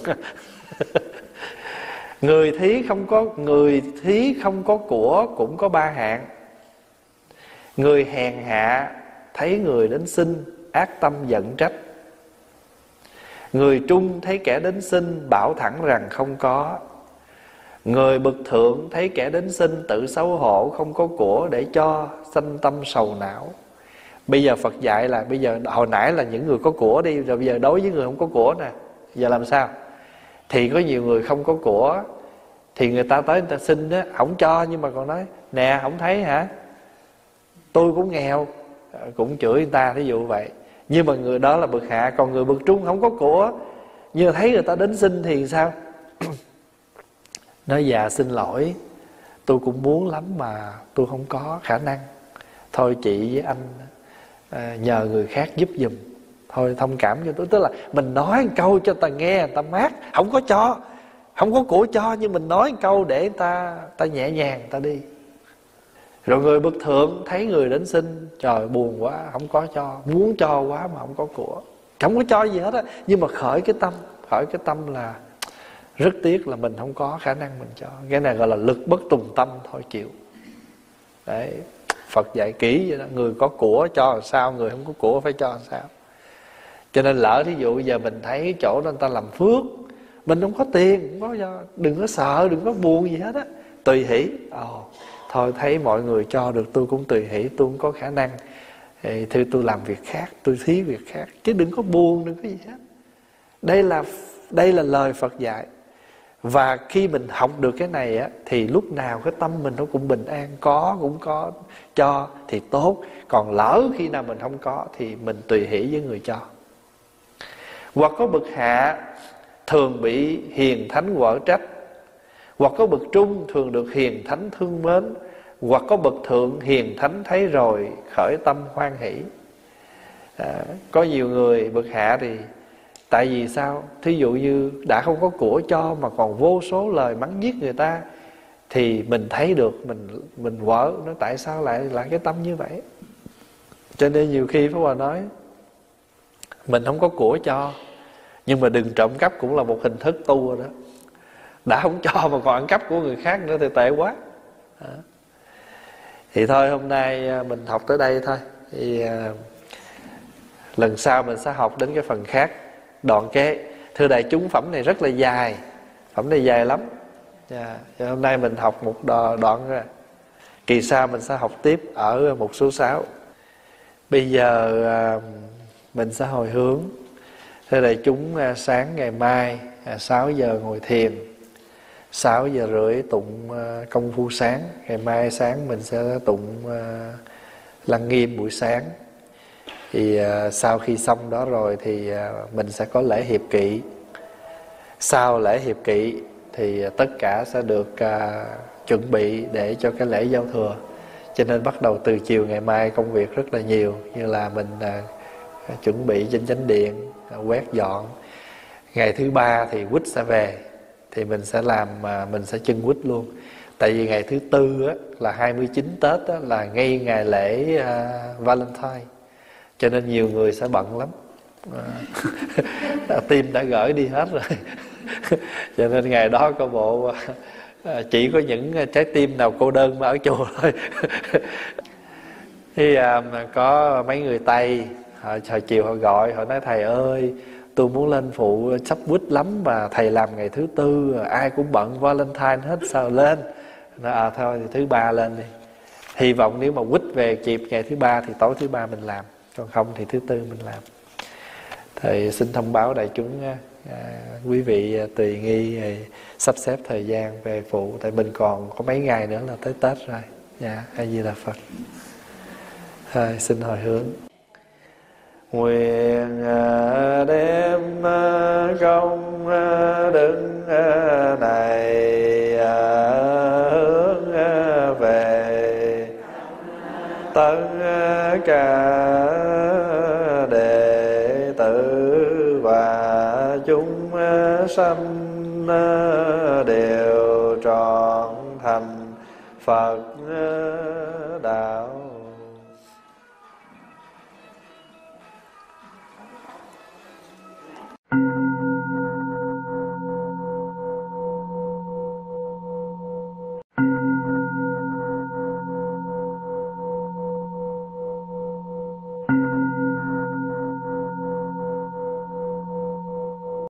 Người thí không có của cũng có 3 hạng. Người hèn hạ thấy người đến xin, ác tâm giận trách. Người trung thấy kẻ đến xin, bảo thẳng rằng không có. Người bậc thượng thấy kẻ đến xin, tự xấu hổ không có của để cho, sanh tâm sầu não. Bây giờ Phật dạy là bây giờ, hồi nãy là những người có của đi, rồi bây giờ đối với người không có của nè, giờ làm sao? Thì có nhiều người không có của, thì người ta tới người ta xin á, không cho, nhưng mà còn nói nè, không thấy hả, tôi cũng nghèo, cũng chửi người ta, thí dụ vậy. Nhưng mà người đó là bậc hạ. Còn người bậc trung không có của, nhưng mà thấy người ta đến xin thì sao? Nói dạ xin lỗi, tôi cũng muốn lắm mà tôi không có khả năng. Thôi chị với anh nhờ người khác giúp giùm, thôi thông cảm cho tôi. Tức là mình nói một câu cho ta nghe, người ta mát. Không có cho, không có của cho, nhưng mình nói một câu để ta nhẹ nhàng ta đi. Rồi người bậc thượng thấy người đến xin, trời buồn quá, không có cho, muốn cho quá mà không có của, không có cho gì hết á. Nhưng mà khởi cái tâm là rất tiếc là mình không có khả năng mình cho. Cái này gọi là lực bất tùng tâm, thôi chịu. Đấy, Phật dạy kỹ vậy đó. Người có của cho làm sao, người không có của phải cho làm sao. Cho nên lỡ thí dụ giờ mình thấy chỗ đó người ta làm phước, mình không có tiền, không có cho, đừng có sợ, đừng có buồn gì hết á. Tùy hỷ. Thôi thấy mọi người cho được, tôi cũng tùy hỷ, tôi không có khả năng thì tôi làm việc khác, tôi thí việc khác, chứ đừng có buồn, đừng có gì hết. Đây là lời Phật dạy. Và khi mình học được cái này á, thì lúc nào cái tâm mình nó cũng bình an, cũng có cho thì tốt. Còn lỡ khi nào mình không có thì mình tùy hỷ với người cho. Hoặc có bậc hạ thường bị hiền thánh quở trách. Hoặc có bậc trung thường được hiền thánh thương mến. Hoặc có bậc thượng hiền thánh thấy rồi khởi tâm hoan hỷ. Có nhiều người bậc hạ thì tại vì sao? Thí dụ như đã không có của cho mà còn vô số lời mắng nhiếc người ta, thì mình thấy được, mình quở, nó tại sao lại cái tâm như vậy. Cho nên nhiều khi Pháp Hòa nói mình không có của cho, nhưng mà đừng trộm cắp cũng là một hình thức tu rồi đó. Đã không cho mà còn ăn cắp của người khác nữa thì tệ quá. Thì thôi hôm nay mình học tới đây thôi. Thì lần sau mình sẽ học đến cái phần khác. Đoạn kế, thưa đại chúng, phẩm này rất là dài, phẩm này dài lắm. Hôm nay mình học một đoạn rồi. Kỳ sau mình sẽ học tiếp ở một số 6. Bây giờ mình sẽ hồi hướng. Thưa đại chúng, sáng ngày mai 6 giờ ngồi thiền, 6 giờ rưỡi tụng công phu sáng. Ngày mai sáng mình sẽ tụng Lăng Nghiêm buổi sáng. Thì sau khi xong đó rồi thì mình sẽ có lễ hiệp kỵ. Sau lễ hiệp kỵ thì tất cả sẽ được chuẩn bị để cho cái lễ giao thừa. Cho nên bắt đầu từ chiều ngày mai công việc rất là nhiều. Như là mình chuẩn bị trên chánh điện, quét dọn. Ngày thứ 3 thì quýt sẽ về, thì mình sẽ mình sẽ trưng quýt luôn. Tại vì ngày thứ 4 á, là 29 Tết á, là ngay ngày lễ Valentine. Cho nên nhiều người sẽ bận lắm. Team đã gửi đi hết rồi. Cho nên ngày đó có bộ chỉ có những trái tim nào cô đơn mà ở chùa thôi. Thì có mấy người Tây hồi chiều họ gọi, họ nói thầy ơi, tôi muốn lên phụ sắp quýt lắm mà thầy làm ngày thứ 4, ai cũng bận Valentine hết, sao lên. Nói, thôi thì thứ 3 lên đi. Hy vọng nếu mà quýt về kịp ngày thứ 3 thì tối thứ 3 mình làm, còn không thì thứ 4 mình làm. Thầy xin thông báo đại chúng Quý vị tùy nghi sắp xếp thời gian về phụ, tại mình còn có mấy ngày nữa là tới Tết rồi. A Di Đà Phật. Thôi, xin hồi hướng. Nguyện đem công đức này hướng về tất cả đệ tử và chúng sanh